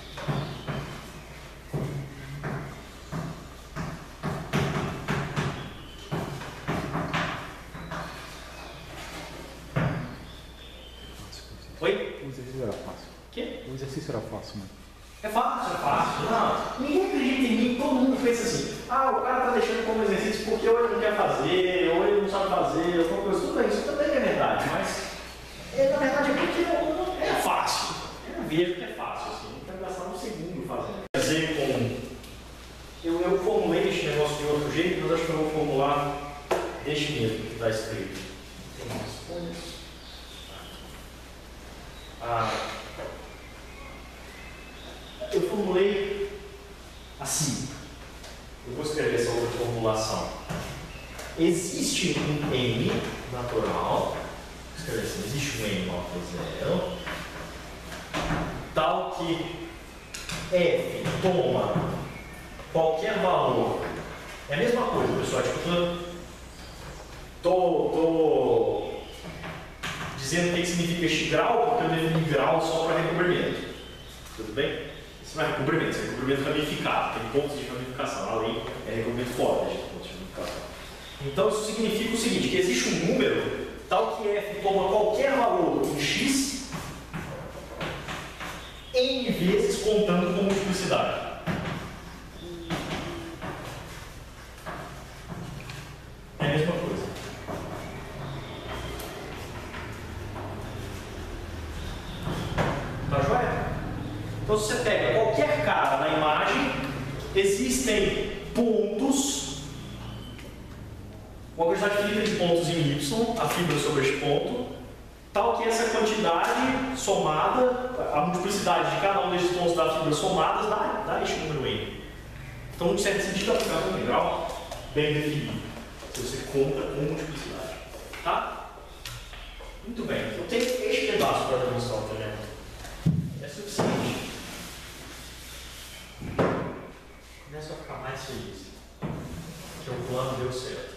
Oi? O exercício era fácil. O quê? O exercício era fácil, né? É fácil, é fácil. Não, ninguém acredita em mim, todo mundo pensa assim, ah, o cara está deixando como exercício porque ou ele não quer fazer, ou ele não sabe fazer, ou alguma coisa. Tudo bem, isso também é verdade, mas é, na verdade é porque é, é fácil. Eu vejo que é fácil, assim, não quero gastar um segundo fazendo. Quer dizer, com... eu, eu formulei este negócio de outro jeito, mas acho que eu vou formular deste mesmo que está escrito. Tem umas folhas. Ah, eu formulei assim. Eu vou escrever essa outra formulação. Existe um M natural, vou escrever assim, existe um M igual a zero, tal que F toma qualquer valor. É a mesma coisa, pessoal. Tipo, tô, tô dizendo o que significa este grau, porque eu defini grau só para recobrimento. Tudo bem? Isso não é recobrimento, isso é recobrimento ramificado, tem pontos de ramificação. Além é recobrimento fora de pontos de ramificação. Então isso significa o seguinte, que existe um número tal que f toma qualquer valor em x n vezes contando com multiplicidade. É a mesma coisa. Tá joia? Então se você pega qualquer cara na imagem, existem pontos, uma quantidade finita de pontos em y, a fibra sobre este ponto, tal que essa quantidade somada, a multiplicidade de cada um desses pontos da fibra somadas dá, dá este número n. Então, em certo sentido, é um integral bem definido, se você conta com multiplicidade. Tá? Muito bem. Eu tenho este pedaço para demonstrar o teorema. É suficiente. Começa a ficar mais feliz. Que o plano deu certo.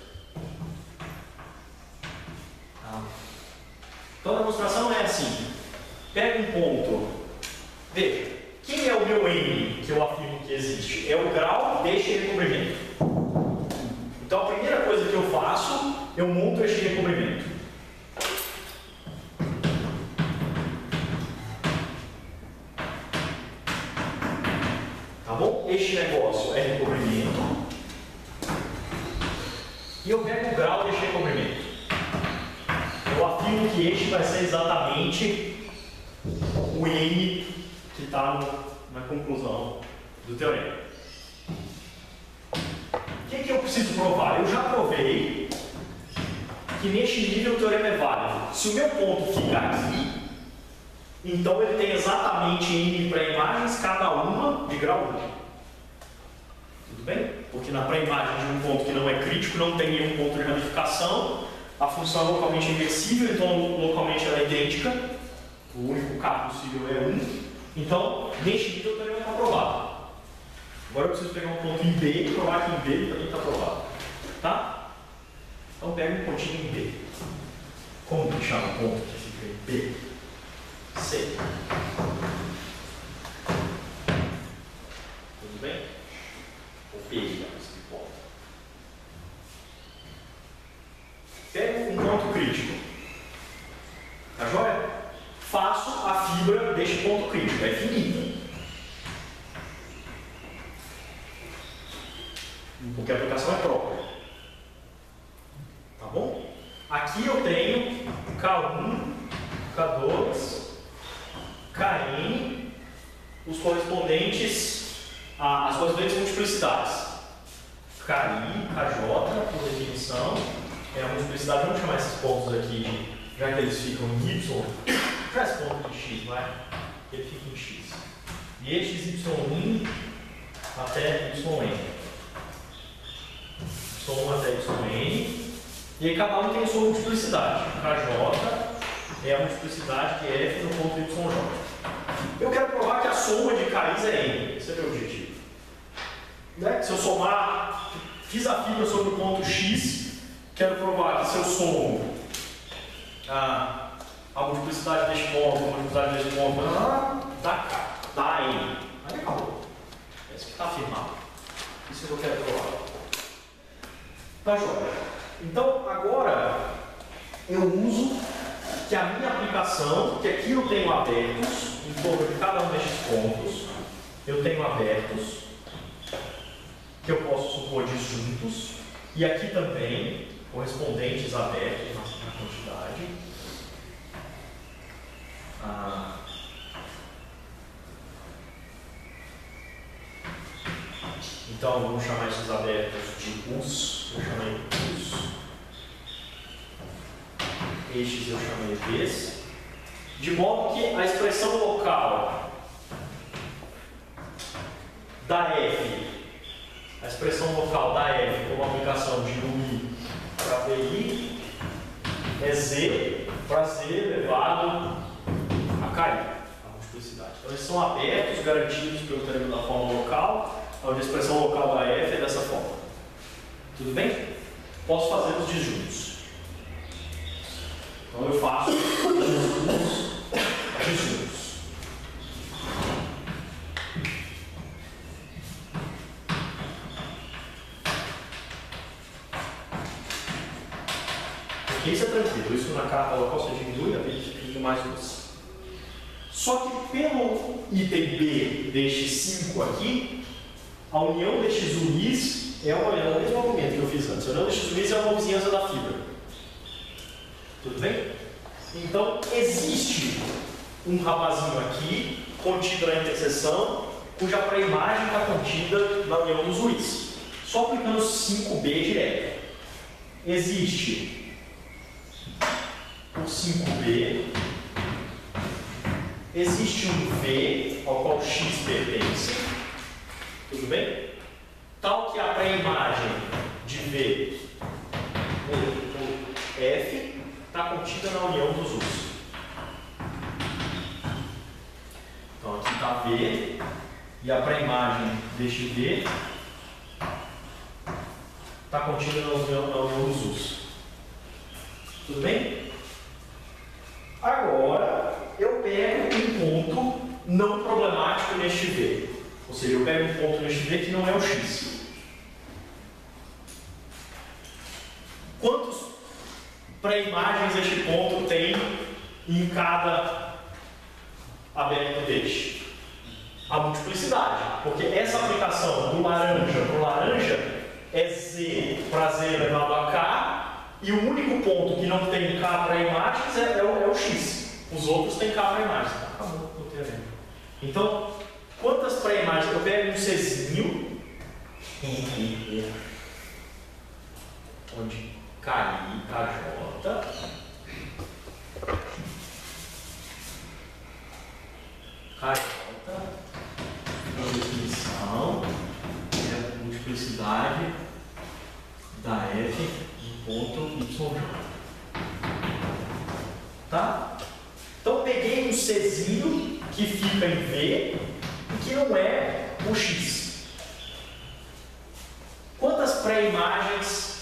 Tá. Então a demonstração é assim. Pega um ponto. Veja, quem é o meu n que eu afirmo que existe? É o grau deste recobrimento. Então a primeira coisa que eu faço, eu monto este recobrimento. Tá bom? Este negócio é recobrimento. E eu pego o grau deste recobrimento. Eu afirmo que este vai ser exatamente o n que está na conclusão do teorema. O que, que eu preciso provar? Eu já provei que neste nível o teorema é válido. Se o meu ponto fica aqui, então ele tem exatamente n pré-imagens, cada uma de grau um. Tudo bem? Porque na pré-imagem de um ponto que não é crítico, não tem nenhum ponto de ramificação, a função é localmente inversível, então localmente ela é idêntica, o único k possível é um. Então, neste nível o teorema está provado. Agora eu preciso pegar um ponto em B e provar que em B ele também está provado. Tá? Então pega um pontinho em B. Como que chama o ponto que fica em B? C. Tudo bem? Ou P, digamos, que ponto. Pego um ponto crítico. Tá joia? Faço a fibra deste ponto crítico. É finita. Porque a aplicação é própria. Tá bom? Aqui eu tenho K um, K dois, K N, os correspondentes, a, as correspondentes multiplicidades. K I, K J, por definição, é a multiplicidade. Vamos chamar esses pontos aqui, já que eles ficam em Y. Já esse ponto em X, vai? Ele fica em X. E estes Y um até Y N. Y um até Y N, e aí cada um tem a sua multiplicidade. K J é a multiplicidade de F no ponto Y J. Eu quero provar que a soma de K Is é N. Esse é o meu objetivo. Né? Se eu somar, fiz a fibra sobre o ponto X, quero provar que se eu somo a, a multiplicidade deste ponto, a multiplicidade deste ponto, dá K, dá N. Aí acabou. É isso que está afirmado. Isso que eu quero provar. Tá joia? Então, agora eu uso que a minha aplicação, que aqui eu tenho abertos, em torno de cada um destes pontos, eu tenho abertos, que eu posso supor disjuntos, e aqui também, correspondentes abertos na quantidade. Ah, então, vamos chamar esses abertos de Us. Eu chamei Us. Estes eu chamei Vs. De modo que a expressão local da F, a expressão local da F como aplicação de U I para P I é Z para Z elevado a K I, a multiplicidade. Então, eles são abertos, garantidos pelo teorema da forma local, onde a expressão local da F é dessa forma. Tudo bem? Posso fazer os disjuntos. Então eu faço resumos. Porque isso é tranquilo, isso na capa local você diminui, a gente fica mais doce. Só que pelo item B deste cinco aqui, a união destes unis é uma, é o mesmo argumento que eu fiz antes. A união destes unis é uma vizinhança da fibra. Tudo bem? Então, existe um rapazinho aqui, contido na interseção, cuja pré-imagem está contida na união dos unis. Só aplicando cinco B direto. Existe o cinco B, existe um V, ao qual X pertence, tudo bem? Tal que a pré-imagem de V, o F, está contida na união dos U's. Então aqui está V, e a pré-imagem deste V está contida na união, na união dos U's. Tudo bem? Agora, eu pego um ponto não problemático neste V. Ou seja, eu pego um ponto neste V que não é o X. Quantos pré-imagens este ponto tem em cada aberto deste? A multiplicidade. Porque essa aplicação do laranja para o laranja é Z para Z elevado a K. E o único ponto que não tem K para imagens é, é, o, é o X. Os outros têm K para imagens. Tá, acabou o teorema. Então, quantas pré-imagens? Eu pego um Czinho, onde K I, K J, K J, a definição, é a multiplicidade da F. Ponto Y. Tá? Então peguei um Czinho que fica em V e que não é o X. Quantas pré-imagens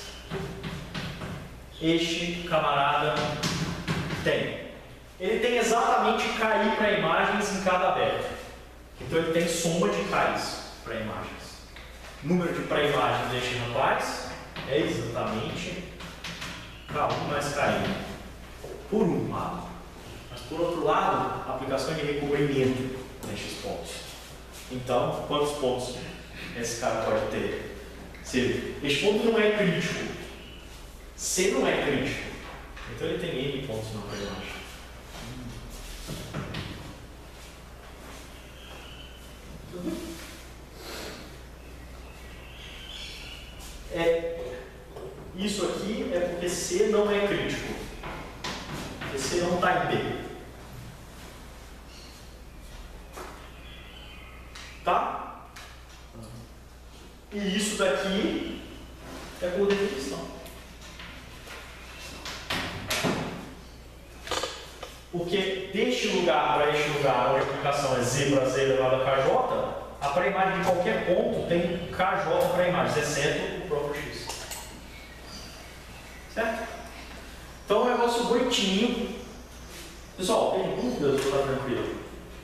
este camarada tem? Ele tem exatamente K I pré-imagens em cada aberto. Então ele tem soma de K Is pré-imagens. Número de pré-imagens deste rapaz é exatamente K um mais K I, por um lado. Mas por outro lado, a aplicação de recobrimento nestes pontos. Então, quantos pontos esse cara pode ter? Se este ponto não é crítico, C não é crítico, então ele tem N pontos na pré-imagem. É, isso aqui é porque C não é crítico. Porque C não está em B. Tá? E isso daqui é por definição. Porque deste lugar para este lugar, onde a aplicação é Z para Z elevado a K J, a pré-imagem de qualquer ponto tem K J pré-imagens, exceto o próprio X. Certo? Então é um negócio bonitinho. Pessoal, tem dúvidas ou está tranquilo?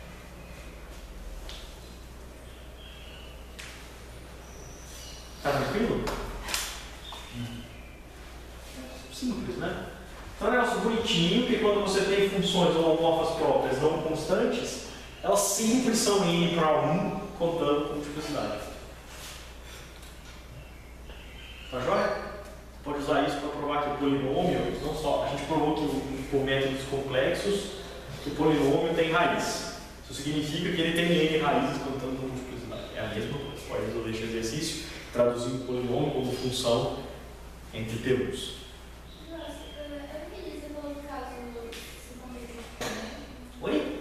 Está tranquilo? Simples, né? Então é um negócio bonitinho, que quando você tem funções homomorfas próprias não constantes, elas sempre são N para um, contando com multiplicidade. Tá joia? Pode usar isso para provar que o polinômio, não só, a gente provou que por métodos complexos, que o polinômio tem raiz. Isso significa que ele tem N raízes contando com multiplicidade. É a mesma coisa. Pode resolver esse exercício traduzindo o polinômio como função entre P Us. Oi?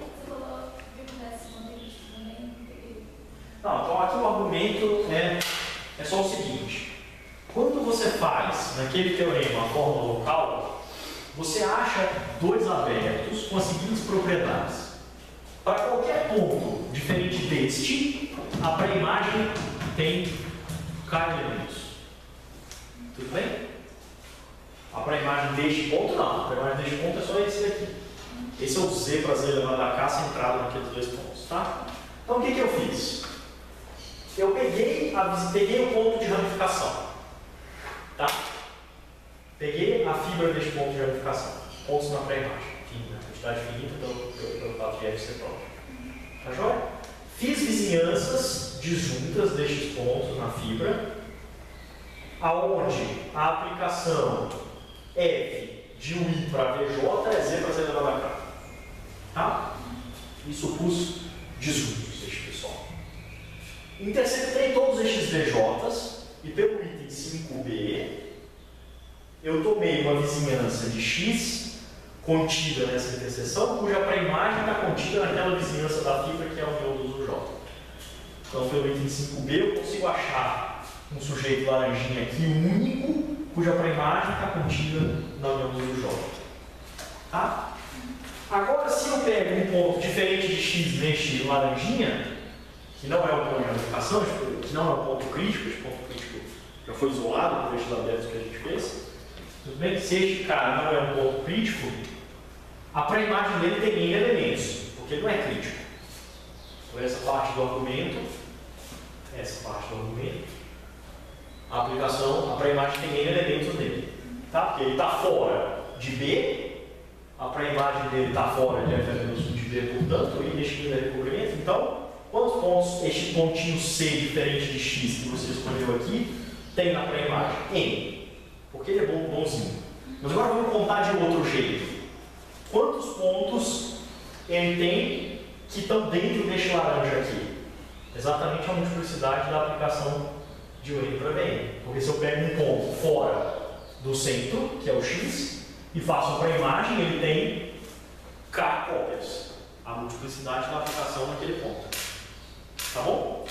Não, então aqui o argumento é, é só o seguinte. Quando você faz naquele teorema a fórmula local, você acha dois abertos com as seguintes propriedades. Para qualquer ponto diferente deste, a pré-imagem tem K elementos. Tudo bem? A pré-imagem deste ponto não. A pré-imagem deste ponto é só esse daqui. Esse é o Z para Z elevado a K centrado naqueles dois pontos, tá? Então o que, que eu fiz? Eu peguei, a, peguei o ponto de ramificação, tá? Peguei a fibra deste ponto de ramificação, pontos na pré-imagem, na quantidade finita, pelo, pelo, pelo fato de F ser próprio. Tá joia? Fiz vizinhanças disjuntas destes pontos na fibra, aonde a aplicação F de U I para V J é Z para Z elevado a K. Tá? Isso pus disjuntos, este pessoal. Interceptei todos estes V Js e pelo item cinco B eu tomei uma vizinhança de X contida nessa interseção, cuja pré-imagem está contida naquela vizinhança da fibra que é a união dos U J. Então, pelo item cinco B, eu consigo achar um sujeito laranjinha aqui único, cuja pré-imagem está contida na união dos U J. Tá? Agora, se eu pego um ponto diferente de X neste laranjinha, que não é o ponto de ramificação, que não é o ponto crítico, esse ponto crítico já foi isolado por estes abertos que a gente fez, tudo bem? Se este cara não é um ponto crítico, a pré-imagem dele tem N elementos, porque ele não é crítico. Então, essa parte do argumento, essa parte do argumento, a aplicação, a pré-imagem tem N elementos nele. Tá? Porque ele está fora de B, a pré-imagem dele está fora de F menos um de B, portanto, e neste é recobrimento. Então, quantos pontos este pontinho C diferente de X que você escolheu aqui tem na pré-imagem? N. Porque ele é bom, bonzinho. Mas agora vamos contar de outro jeito. Quantos pontos ele tem que estão dentro deste laranja aqui? Exatamente a multiplicidade da aplicação de U N para V N. Porque se eu pego um ponto fora do centro, que é o X, e faço para a imagem, ele tem K cópias. A multiplicidade da aplicação naquele ponto. Tá bom?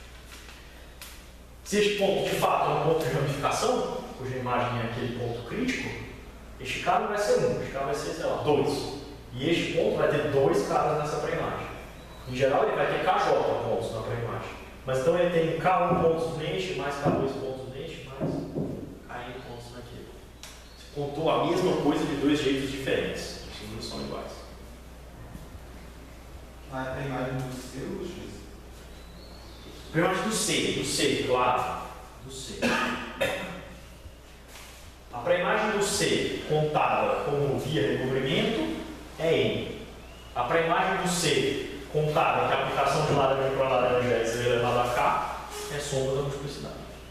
Se este ponto de fato é um ponto de ramificação, cuja imagem é aquele ponto crítico, este cara não vai ser um, este cara vai ser, sei lá, dois. E este ponto vai ter dois caras nessa pré-imagem. Em geral, ele vai ter K J pontos na pré-imagem. Mas então ele tem K um pontos neste, mais K dois pontos neste, mais K N pontos naquele. Você contou a mesma coisa de dois jeitos diferentes. Os números são iguais. Ah, é a imagem do C ou do X? Pré-imagem do C, do C, claro. Do C. A pré-imagem do C contada como via recobrimento é N. A pré-imagem do C contada que a aplicação de laranja para laranja é Z elevado a K é soma da multiplicidade.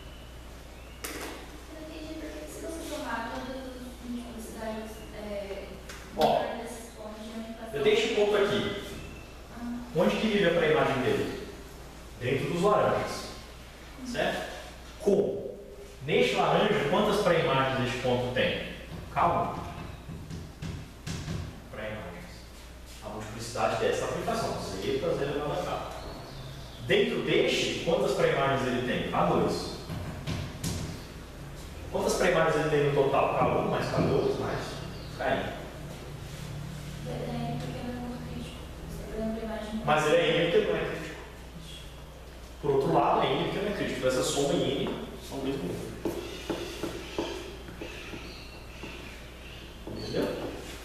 Eu entendi porque se você somar todas as multiplicidades é, Ó, desses pontos de ramificação. eu tenho este ponto aqui. Ah, Onde que vive a pré-imagem dele? Dentro dos laranjas. Certo? Como? Neste laranja, quantas pré-imagens este ponto tem? K um. Pré-imagens. A multiplicidade dessa aplicação, Z para Z elevado a K. Dentro deste, quantas pré-imagens ele tem? K dois. Quantas pré-imagens ele tem no total? K um mais K dois mais K N. depende porque não é ponto crítico. Você pegando a imagem. Mas ele é N porque não é crítico. Por outro lado, é N porque não é crítico. Então, essa soma e N são o mesmo número. Entendeu?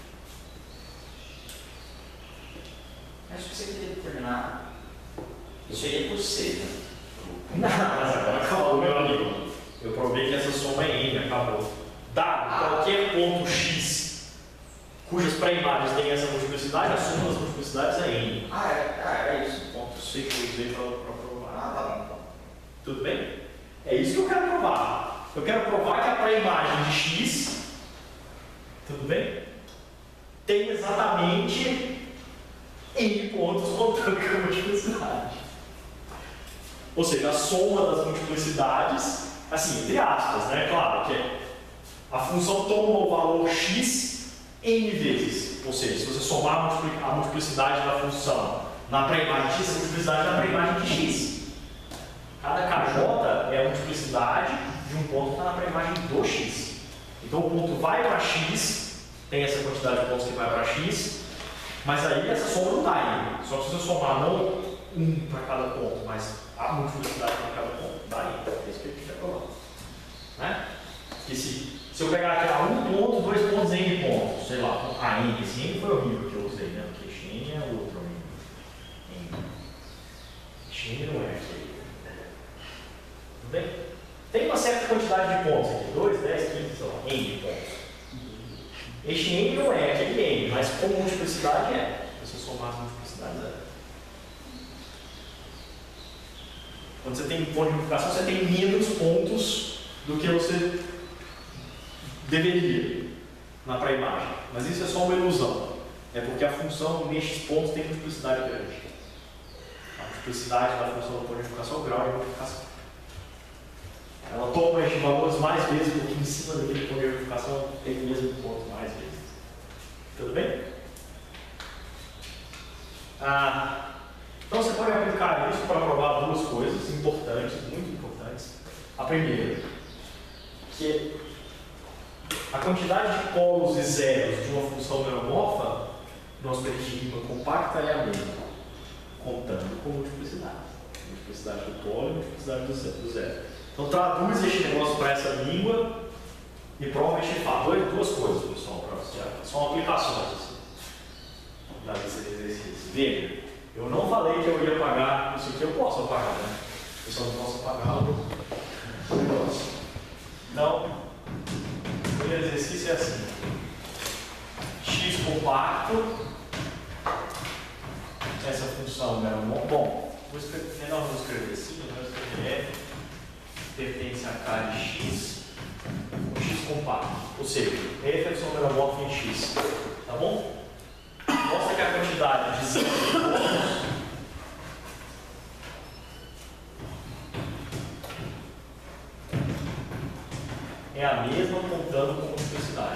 Acho que você queria determinar. Isso aí é por C, né? Não, mas agora acabou, meu amigo. Eu provei que essa soma é N, acabou. Dado qualquer ponto X cujas pré-imagens têm essa multiplicidade, a soma das multiplicidades é N. Ah, é, ah, é isso. Ponto C que eu usei para provar. Ah, tá bom, então. Tudo bem? É isso que eu quero provar. Eu quero provar que a pré-imagem de X, tudo bem? Tem exatamente N pontos contando com a multiplicidade. Ou seja, a soma das multiplicidades, assim, entre aspas, né? Claro que a função toma o valor X N vezes. Ou seja, se você somar a multiplicidade da função na pré-imagem de X, a multiplicidade da pré-imagem de X. Cada K J é a multiplicidade de um ponto que está na pré-imagem do X. Então o ponto vai para X, tem essa quantidade de pontos que vai para X, mas aí essa soma não dá ainda. Só que se você somar não um para cada ponto, mas a multiplicidade para cada ponto, dá ainda. É isso que a gente quer provar. Né? Porque se, se Se eu pegar aqui a um ponto, dois pontos, N pontos, sei lá, a N, esse N foi horrível que eu usei, né? Porque N é outro N. N não é aqui. Tudo bem? Tem uma certa quantidade de pontos aqui, dois, dez, quinze, sei lá, N pontos. Este N não é aquele N, mas com multiplicidade é. Se eu somar as multiplicidades é. Quando você tem ponto de multiplicação, você tem menos pontos do que você deveria na pré-imagem. Mas isso é só uma ilusão. É porque a função nestes pontos tem multiplicidade grande. A multiplicidade da função do ponto de multiplicação é o grau de multiplicação. Ela toma estes valores mais vezes, porque em cima daquele ponto de multiplicação tem o mesmo ponto mais vezes. Tudo bem? Ah, então você pode aplicar isso para provar duas coisas importantes, muito importantes. A primeira, que a quantidade de polos e zeros de uma função meromorfa no aspecto de rima compacta é a mesma, contando com multiplicidade. Multiplicidade do polo e multiplicidade do zero. Então traduz este negócio para essa língua e prova este fato. Duas coisas, pessoal, para você. São aplicações assim, da lista de exercícios. Veja, eu não falei que eu ia pagar isso aqui, eu posso pagar, né? Eu só não posso pagar o negócio. Então, o primeiro exercício é assim: x compacto, essa função era um bom. Vou escrever, não vou escrever assim, eu vou escrever f pertence a k de x, com x compacto. Ou seja, f é a função meromorfa em x. Tá bom? Mostra que a quantidade de zero é a mesma contando com multiplicidade.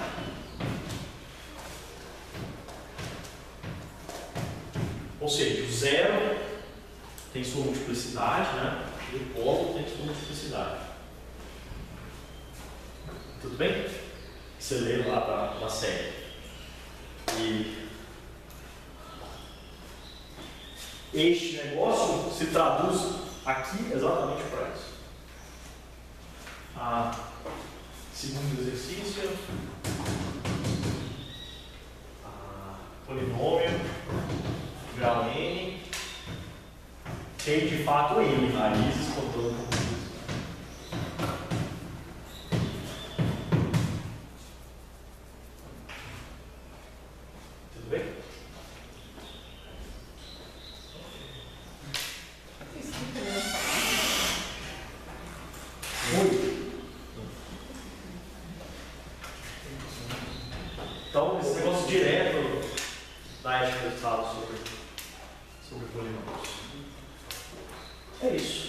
Ou seja, o zero tem sua multiplicidade, né? E o polo tem sua multiplicidade. Tudo bem? Você lê lá da, da série. E este negócio se traduz aqui exatamente para isso. Ah, segundo exercício. Ah, polinômio, grau N, tem de fato N, raízes contando com isso. Tudo bem? Muito. Então, esse negócio direto da ética que eu falo sobre, sobre polinômios. É isso.